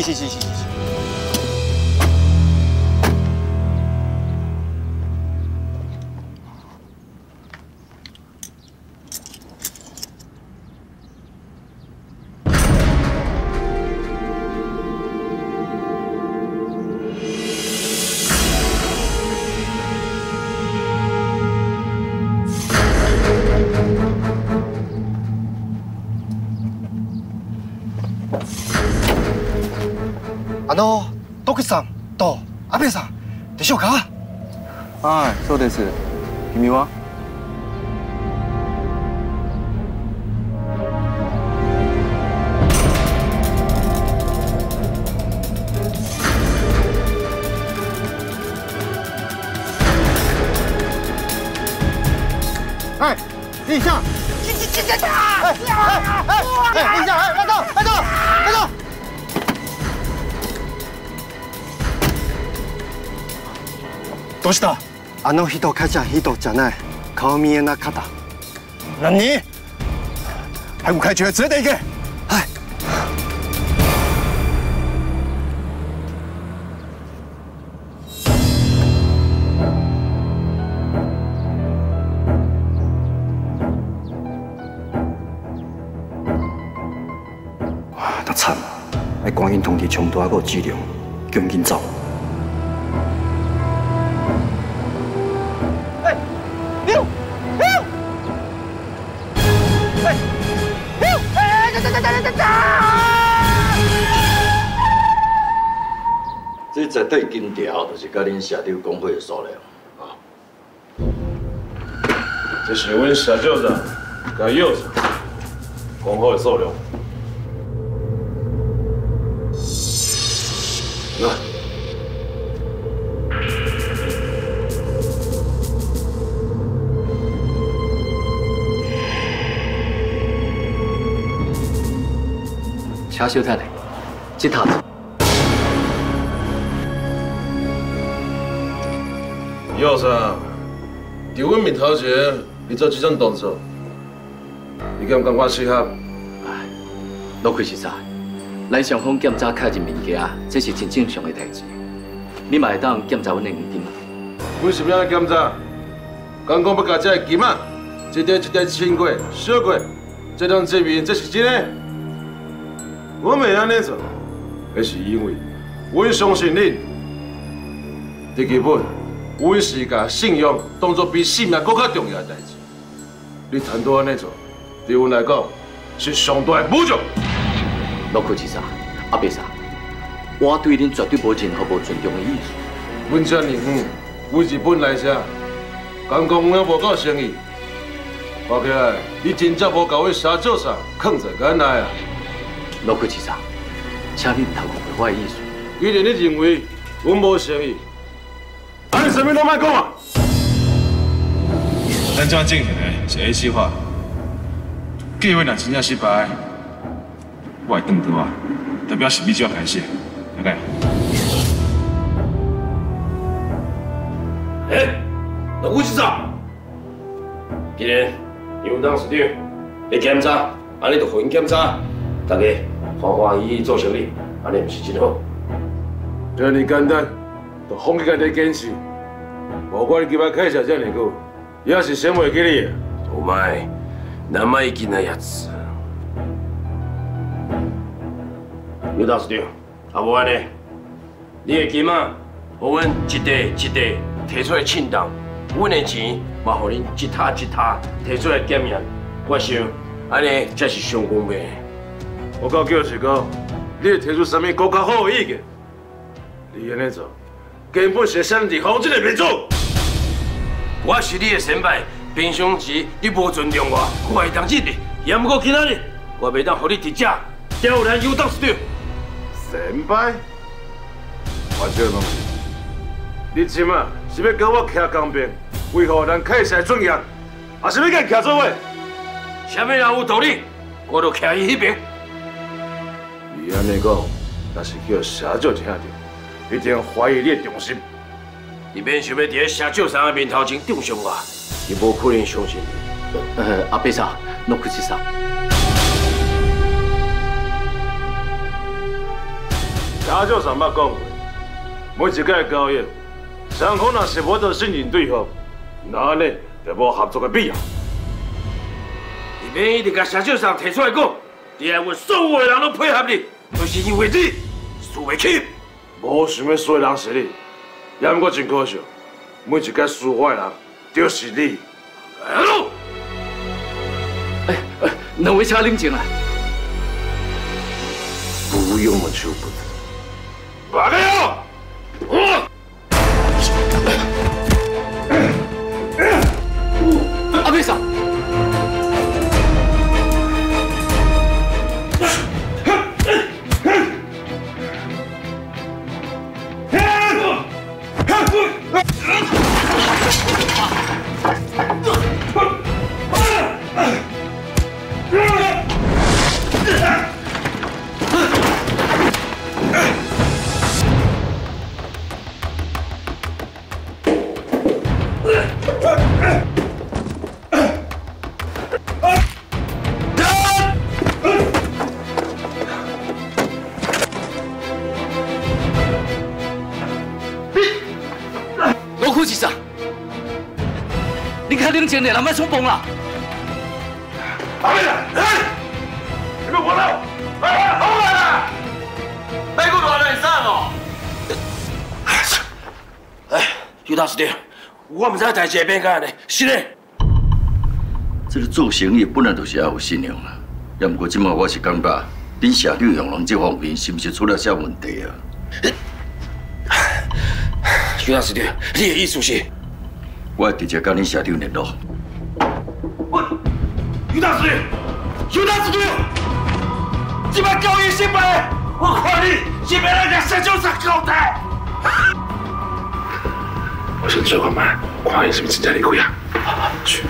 Speaker 16: 徳さんと阿部さんでしょうか？
Speaker 19: はい、そうです。君は？哎，立下！立下！慢走！どうした？あの人かじゃ人じゃない。顔見えなかった。何？早く会長へ連れて行け。はい。
Speaker 10: 赶紧通知冲大个质量，叫紧走。
Speaker 18: 溜！
Speaker 10: 这绝对金条，就是甲恁社长讲过的数量啊。
Speaker 7: 这是阮社长甲幼子讲好的数量。来。
Speaker 8: 车小太太，这套子。
Speaker 7: 幼子，伫阮面头前，你做这种动作，你敢感觉适合？
Speaker 8: 多亏是啥？咱双方检查确认物件，这是真正常的代志。你嘛会当检查阮的黄金吗？
Speaker 7: 阮是要安尼检查？刚讲要甲这个金啊，一块一块称过、小过，这种证明这是真的。 我袂安尼做，那是因为阮相信恁。伫基本，阮是把信用当作比性命更加重要的代志。你贪多安尼做，对阮来讲是上大的侮辱。
Speaker 8: 老客气啥？阿伯啥？我对恁绝对无任何无尊重的意思。
Speaker 7: 阮遮尔远，为日本来遮，刚讲阮无够诚意。看起来你真正无甲阮社长上藏在眼内啊！
Speaker 8: 老客气啥？请你唔通误会我的意思。
Speaker 7: 既然你认为阮无诚意，安尼啥物拢莫讲啊！
Speaker 20: 咱这进行的是 A 计划，计划若真正失败，我会转倒啊，代表是比较开始，了解？
Speaker 3: 老顾局长，既然杨董事长来检查，安尼就互因检查，大家欢欢喜喜做生意，安尼不是真好？
Speaker 7: 这尔简单，就放弃家己坚持。无管你今摆开车这么久，也是想袂记你的。
Speaker 3: 唔卖，咱卖囡仔也子。杨董事长，啊无安尼，你的金啊，互阮一袋一袋摕出来称重，阮的钱嘛，互恁一塔一塔摕出来检验。我想，安尼才是上公平。
Speaker 7: 我告叫一个，你会提出什么更加好的意见？你安尼做，根本是伤及好这个民众。
Speaker 3: 我是你的先辈，平常时你无尊重我，我会当忍你。也毋过今仔日，我袂当互你直接刁难杨董事长。
Speaker 7: 先辈，我这问你即马是要跟我徛公平，维护咱开社尊严，还是要跟徛做伙？
Speaker 3: 什么人有道理，我就徛伊迄边。
Speaker 7: 你安尼讲，若是叫社长听到，一定怀疑你的忠心。
Speaker 3: 你免想要伫社长上的面头前中伤我，伊无可能相信你。
Speaker 8: 阿伯啥，诺克是啥？
Speaker 7: 社长上捌讲过，每一届交易，双方若是无得信任对方，那安尼就无合作的必要。
Speaker 3: 你免一直甲社长上提出来讲，底下阮所有的人拢配合你，就是因为你输袂起。
Speaker 7: 无想要输的人是你。也毋过真可惜，每一届输我的人就是你。
Speaker 8: 两位请冷静啊！
Speaker 3: 不用我求不得。
Speaker 7: 把开哦！
Speaker 8: 阿贝莎。你看冷静点，咱别冲崩了。
Speaker 7: 阿妹，你们过来，好来啦！
Speaker 3: 邱大师弟，我唔知代志会变干呢，是嘞。
Speaker 10: 这个做生意本来就是要有信用啦，也不过即马我是感觉，恁社长用人这方面是不是出了些问题啊？
Speaker 3: 邱大师弟，你的意思是？
Speaker 10: 我会直接跟恁社长联络。
Speaker 3: 喂，邱大师弟，邱大师弟，即摆交易失败，我看你是要来甲社长杀交代。
Speaker 1: 我先做看卖，看伊是不是真正离开啊？好，去。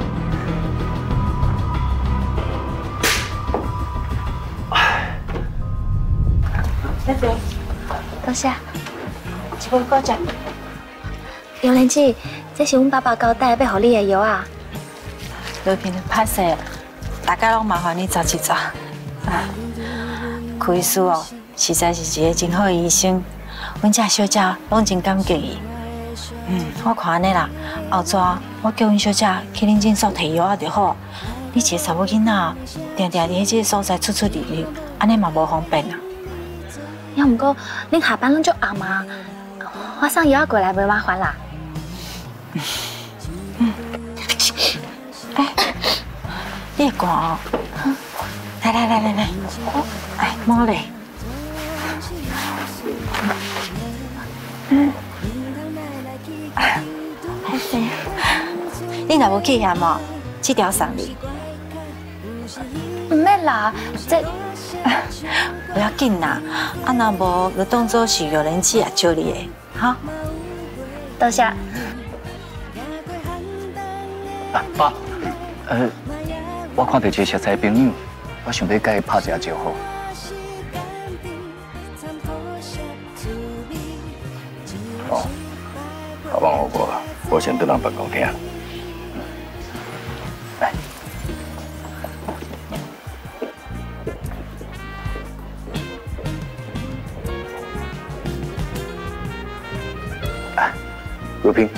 Speaker 9: 拜拜，多谢。一杯果汁。杨莲姐，这是阮爸爸交代要互你的药啊。
Speaker 11: 刘平，歹势，大家拢麻烦你查一查。柯医师哦，实在是一个真好的医生，阮这小姐拢真感激伊。我看安尼啦，后续我叫阮小姐去恁诊所摕药啊就好。你一个查某囡仔，定定伫迄个所在出出入入，安尼嘛无方便啊。
Speaker 9: 要毋过恁下班拢足暗嘛，我送药过来袂麻烦啦。你会寒哦？来，哎，摸咧。歹势，你若无去嫌哦，这条送你。唔免啦，这不要紧啦，啊若无就当做是有人姐招你的，哈。多谢。
Speaker 10: 爸，我看到一个熟识朋友，我想要甲伊拍一下招呼。哦，下班互我先回咱办公厅。来。刘平，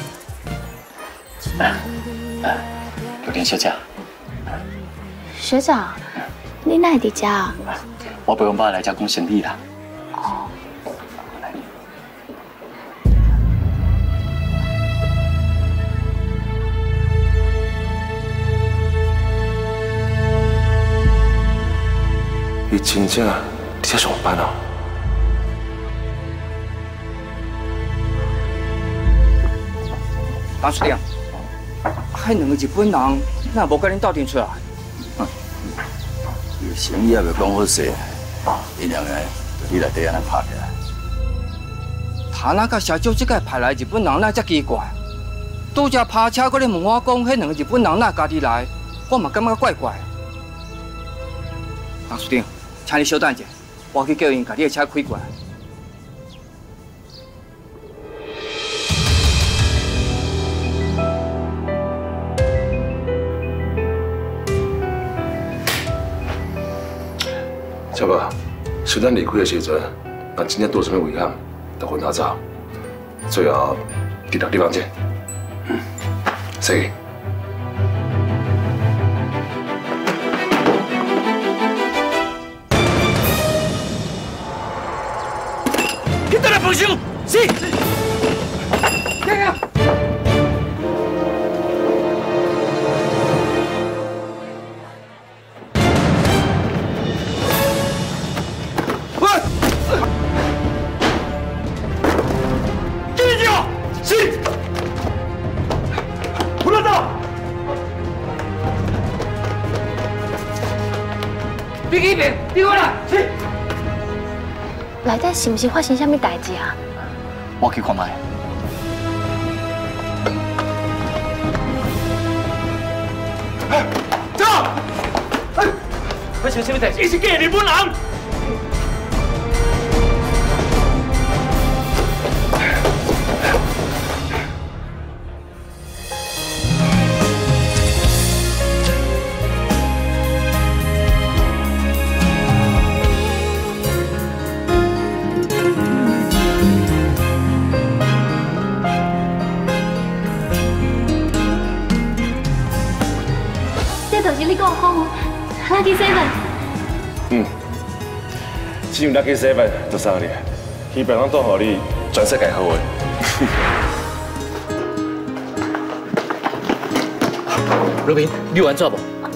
Speaker 10: 刘平小姐。
Speaker 9: 学长，你哪会伫遮啊？
Speaker 10: 我陪阮爸来遮讲生意啦。
Speaker 9: 哦。
Speaker 1: 你真正伫遮上班哦？
Speaker 8: 当司令，迄两个日本人哪无甲恁斗阵出来？
Speaker 10: 生意也未讲好势，伊两个你内底安尼拍起来。
Speaker 8: 他那甲社长即个派来日本人，哪遮奇怪？拄则拍车，搁咧问我讲，迄两个日本人哪家己来，我嘛感觉怪怪。当司令，请你稍等者，我去叫因甲你的车开过来。
Speaker 1: 小宝，虽然离开的时阵，但真正多什么遗憾，就分下走。最后，伫六地方见。谢。
Speaker 3: 去倒来帮手，是。
Speaker 8: 呀！
Speaker 9: 你过来，是。内底是不是发生什么代志啊？
Speaker 10: 我去看卖。
Speaker 3: 走！发生什么代志？伊是假日本人。
Speaker 9: Lucky 7。
Speaker 1: 只有 Lucky 7就送你，希望咱都互你全世界好运。
Speaker 13: 罗平，你有安怎无？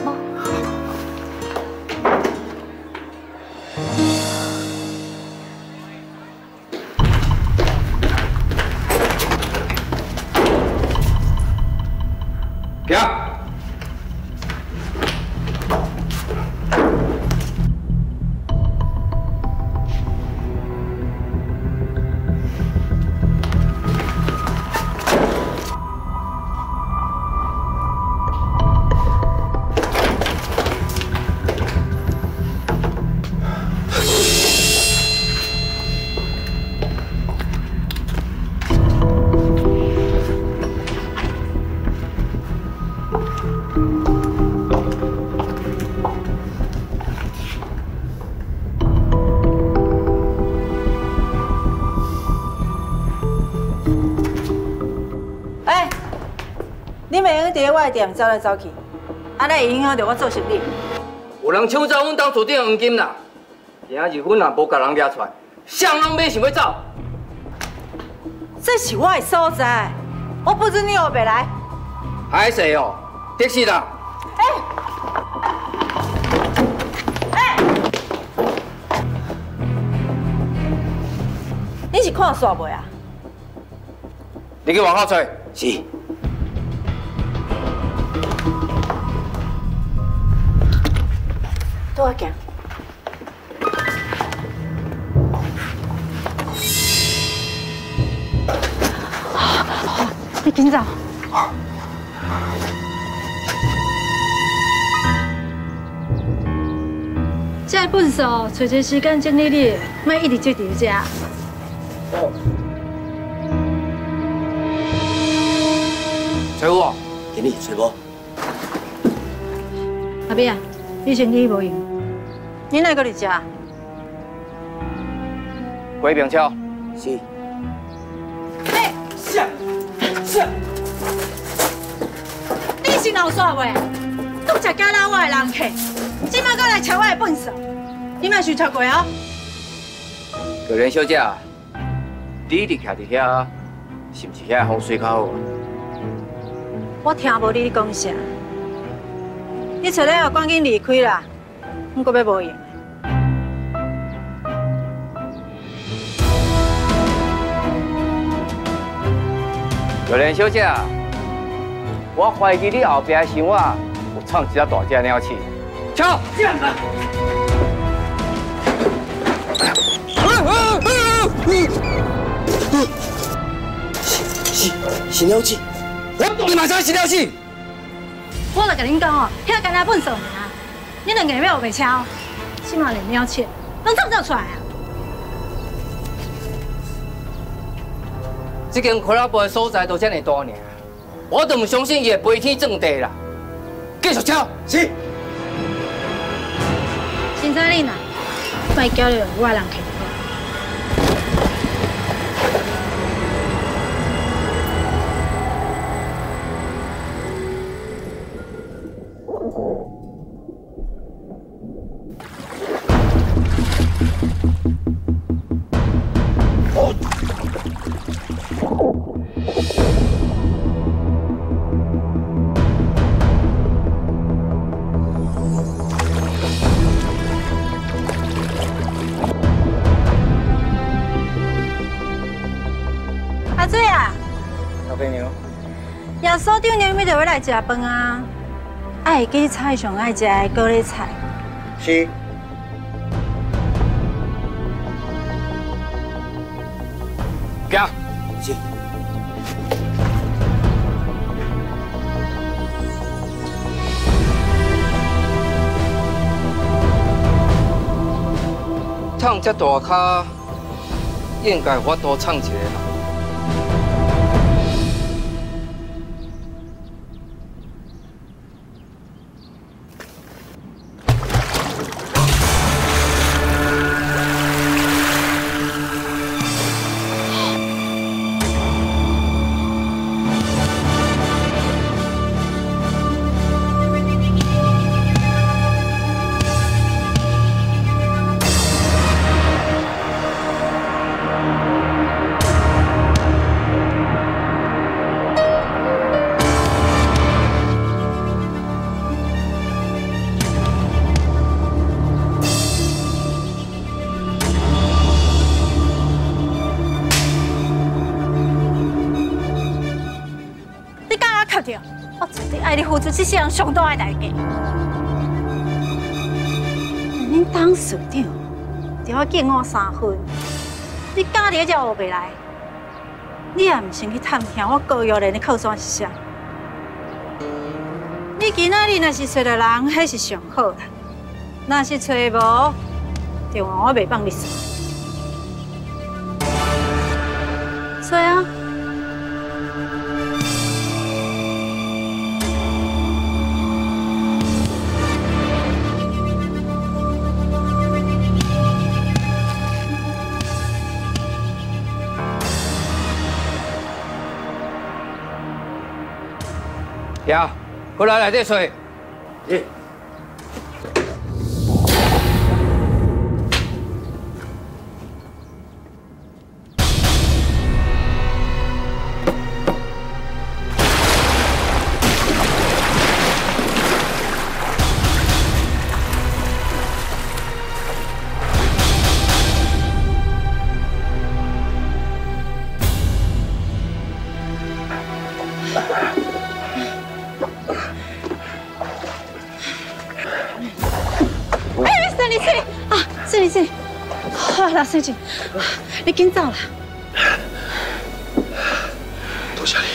Speaker 8: 行。
Speaker 11: 你袂用伫我的店走来走去，安尼会影响到我做生意。
Speaker 8: 有人抢走阮当厝顶黄金啦，今仔日阮也无甲人掠出来，谁人要想要走？
Speaker 11: 这是我的所在，我不准你后白来。
Speaker 8: 歹势哦，的士啦。
Speaker 11: 你是看煞袂啊？
Speaker 8: 你去外口找。
Speaker 3: 是。
Speaker 11: 跟我行。你紧走。这个粪扫找一个时间整理你，莫一直接伫遮。
Speaker 8: 哦。找我？
Speaker 3: 经理，找无？
Speaker 11: 阿伯啊。 你生意无用，你哪个伫遮？
Speaker 8: 鬼平超。
Speaker 3: 是。
Speaker 11: 嘿，是。你是闹煞袂？拄才假拉我的人客，即摆搁来抢我的本事，你莫想超过哦。
Speaker 8: 桂莲小姐，你一直徛伫遐，是毋是遐风水较好？
Speaker 11: 我听无你讲啥。 你找了赶紧离开啦，我搁要无用。
Speaker 8: 桂莲小姐，我怀疑你后壁的箱仔有藏一只大只鸟鼠。敲！
Speaker 3: 是鸟鼠！
Speaker 8: 我当然嘛知是鸟鼠。
Speaker 11: 我就甲恁讲哦，遐干那粪扫尔，恁两个要有袂超，起码连鸟鼠拢创造出来啊！
Speaker 8: 这间俱乐部的所在都遮尔大尔，我都唔相信伊会飞天转地啦。继续敲。是。
Speaker 11: 凊彩你呐，莫交流我人客。 阿水啊，
Speaker 8: 老朋友，
Speaker 11: 耶稣长年尾就要来食饭啊，爱记菜上爱食的高丽菜。
Speaker 3: 是。
Speaker 8: 行。
Speaker 3: 是。
Speaker 8: 唱这大卡，应该我多唱一个啦。
Speaker 6: 付出这世人上大的代价。恁当署长对我敬我3分，你敢伫这学袂来？你也唔先去探听我高玉莲的靠山是啥？你今仔日若是找到人，迄是上好啦；若是找无，就换我袂放你算。所以啊。
Speaker 8: 呀，过来内底坐。
Speaker 6: 老司机，你紧走啦！
Speaker 3: 多谢你。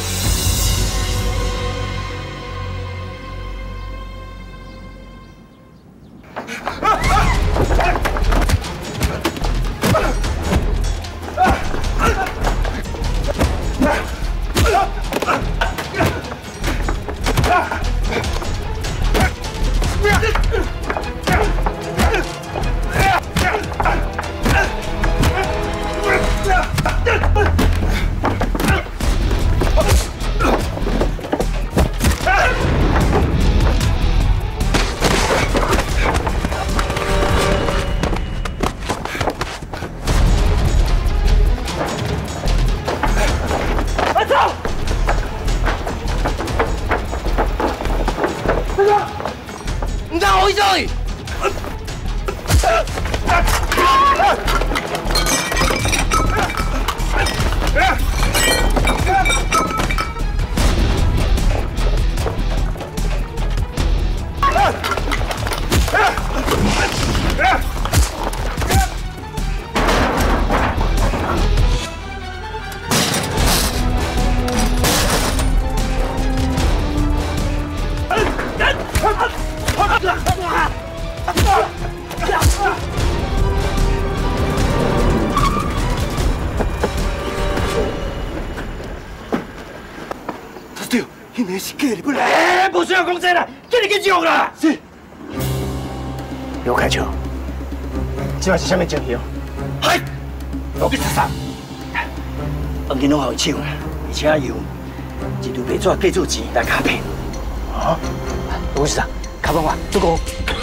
Speaker 3: 不需要讲这啦，叫你去用啦。是。刘开球，这嘛是啥物情形？嗨，我去查查。案件拢好抢啦，而且用一堆白纸计做钱来卡骗。啊？卢市长，卡帮我，足够。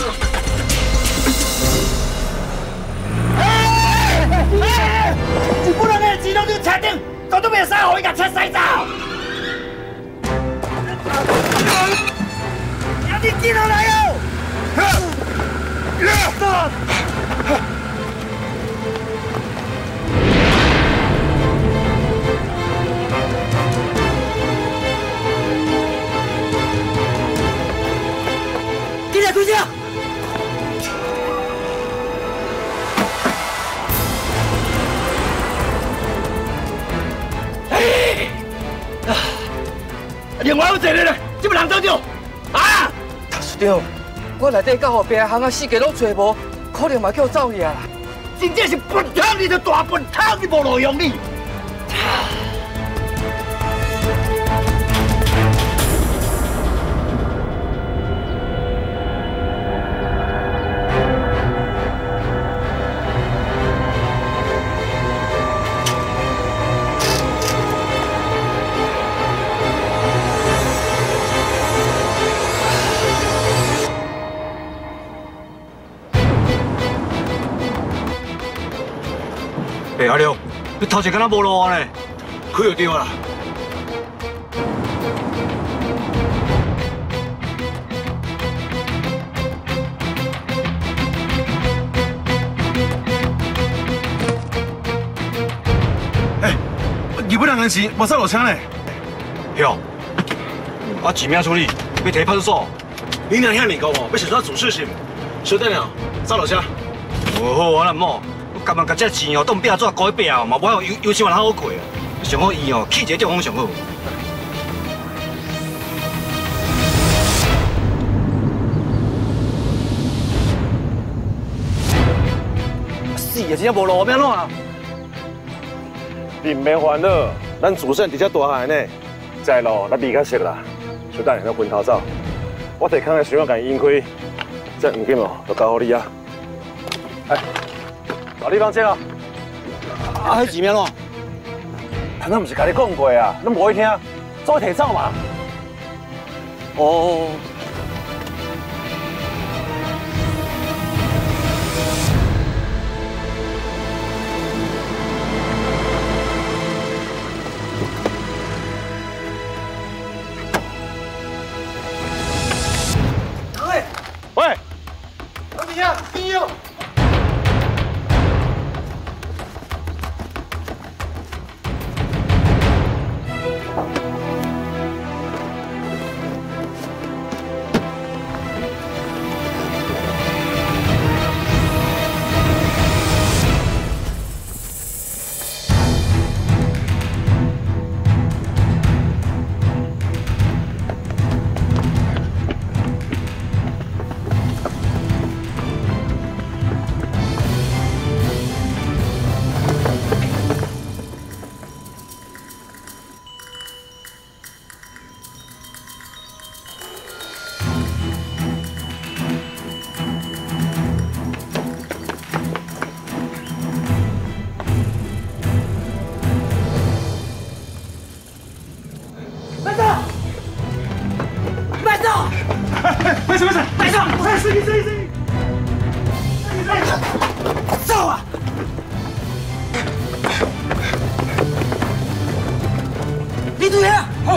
Speaker 3: 日本人的钱拢在车顶，绝对袂使让伊甲车驶走。 你进来哦！进来，开车！另外有一个咧，这么人走着啊！
Speaker 8: 署长，我内底到后壁行啊，四界拢找无，可能嘛叫走去啊啦。
Speaker 3: 真正是笨汤，你就大笨汤，你无路用你。阿廖，你头前敢若无路呢？开就对啦。
Speaker 7: 日本人的钱无使落车呢。
Speaker 3: 哟，我一命处理，
Speaker 16: 要提派出所。你若遐尼讲哦，要想怎主事情？小等下，走落车。好，我兰某，我甘愿甲这钱哦当饼纸改饼哦，嘛无有钱还好过。上好伊哦，去一个地方上好。死啊！真正无路，要安怎啊？
Speaker 7: 你唔免烦恼，咱自省伫遮大汉呢，在路咱离较熟啦。小等下咱分头走，我摕空的箱仔甲伊引开，这黄金哦都交互你啊。哎，把你放这啊！
Speaker 16: 啊，迄钱要怎？
Speaker 7: 咱唔是甲你讲过啊，咱无去听，做摕走嘛。
Speaker 16: 哦。
Speaker 7: 喂，
Speaker 17: 老弟呀，你有。
Speaker 16: 走啊！你对呀！好。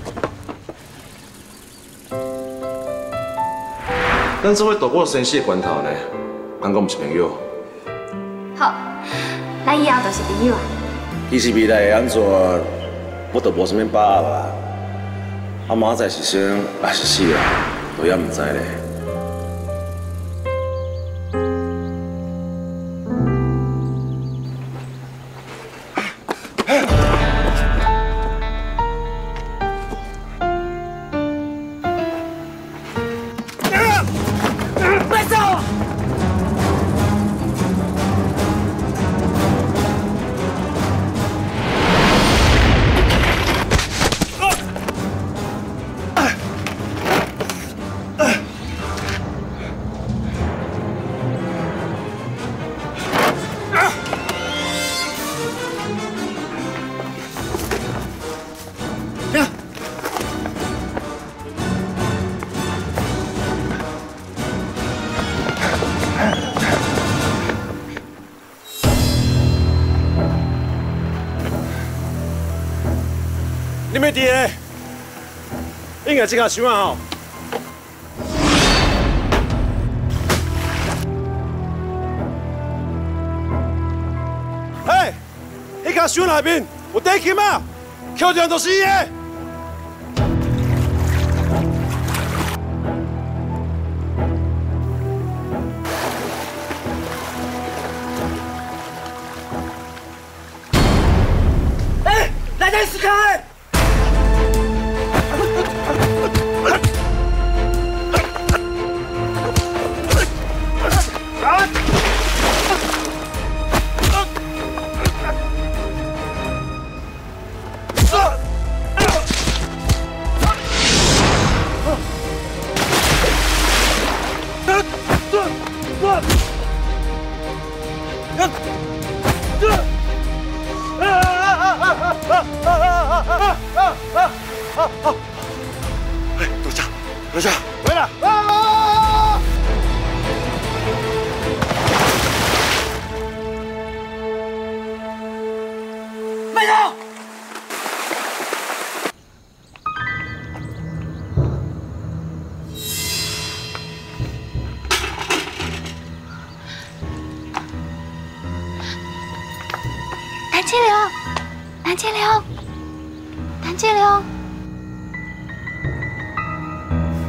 Speaker 1: 咱做伙度过生死的关头呢，敢讲毋是朋友？
Speaker 9: 好，咱以后就是朋友啊。
Speaker 1: 其实未来会安怎，我都无啥物把握啦。啊，明仔载是生还是死啊，我也毋知咧。
Speaker 7: 你没伫个，应该这个箱啊吼。嘿，迄个箱内面有地金啊，扣掉就是伊个。
Speaker 16: 来人，死开！
Speaker 7: 哎，多下，多下，回来！
Speaker 16: 慢走！
Speaker 9: 谭金流，谭金流，谭金流。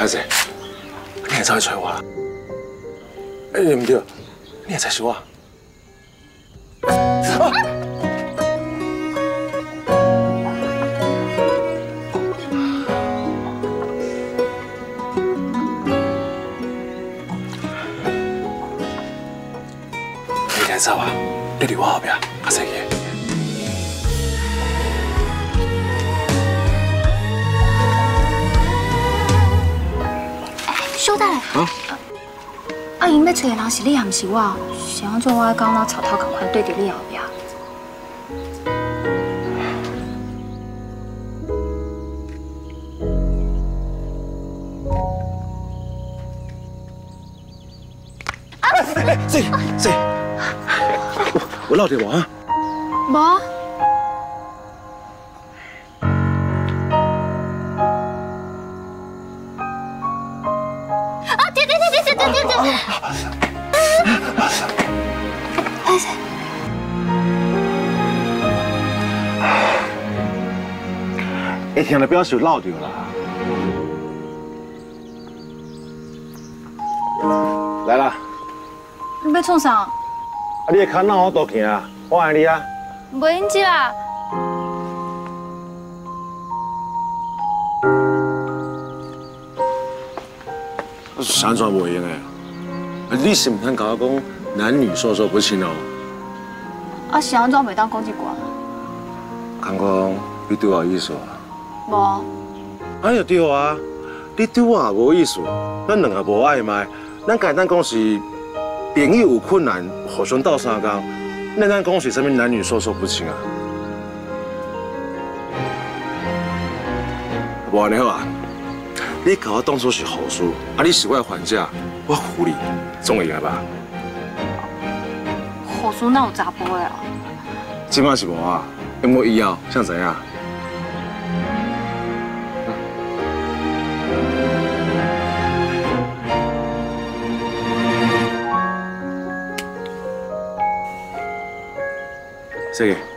Speaker 1: 歹势，你会走去找我啦？哎，唔对，你会猜是我。你会走啊？你伫我后壁，较细个。
Speaker 9: 小等下，啊，因要找的人是你，也唔是我，是安怎我爱讲那草头同款对伫你后壁？
Speaker 1: 这，我闹着无啊？
Speaker 9: 无。
Speaker 1: 一听就表示有闹着啦。来啦！
Speaker 9: 你要创啥？
Speaker 1: 啊，你的脚哪好大行啊？我爱你啊！
Speaker 9: 袂用接啊！
Speaker 1: 是安怎袂用的？你是唔通甲我讲男女授受不亲哦？
Speaker 9: 啊，是安怎袂当讲一句？
Speaker 1: 讲讲你对我有意思啊？
Speaker 9: 无。
Speaker 1: 哎呀对啊，你对我也无意思，咱两个无暧昧，咱简单讲是朋友有困难互相斗相共，那咱讲是啥物男女授受不亲啊？无安尼好啊，你甲我当作是护士，啊你是我的患者，我护你，总会用吧？
Speaker 9: 护士哪有查甫的啊？
Speaker 1: 即摆是无啊，因为以后像怎样？ 这个。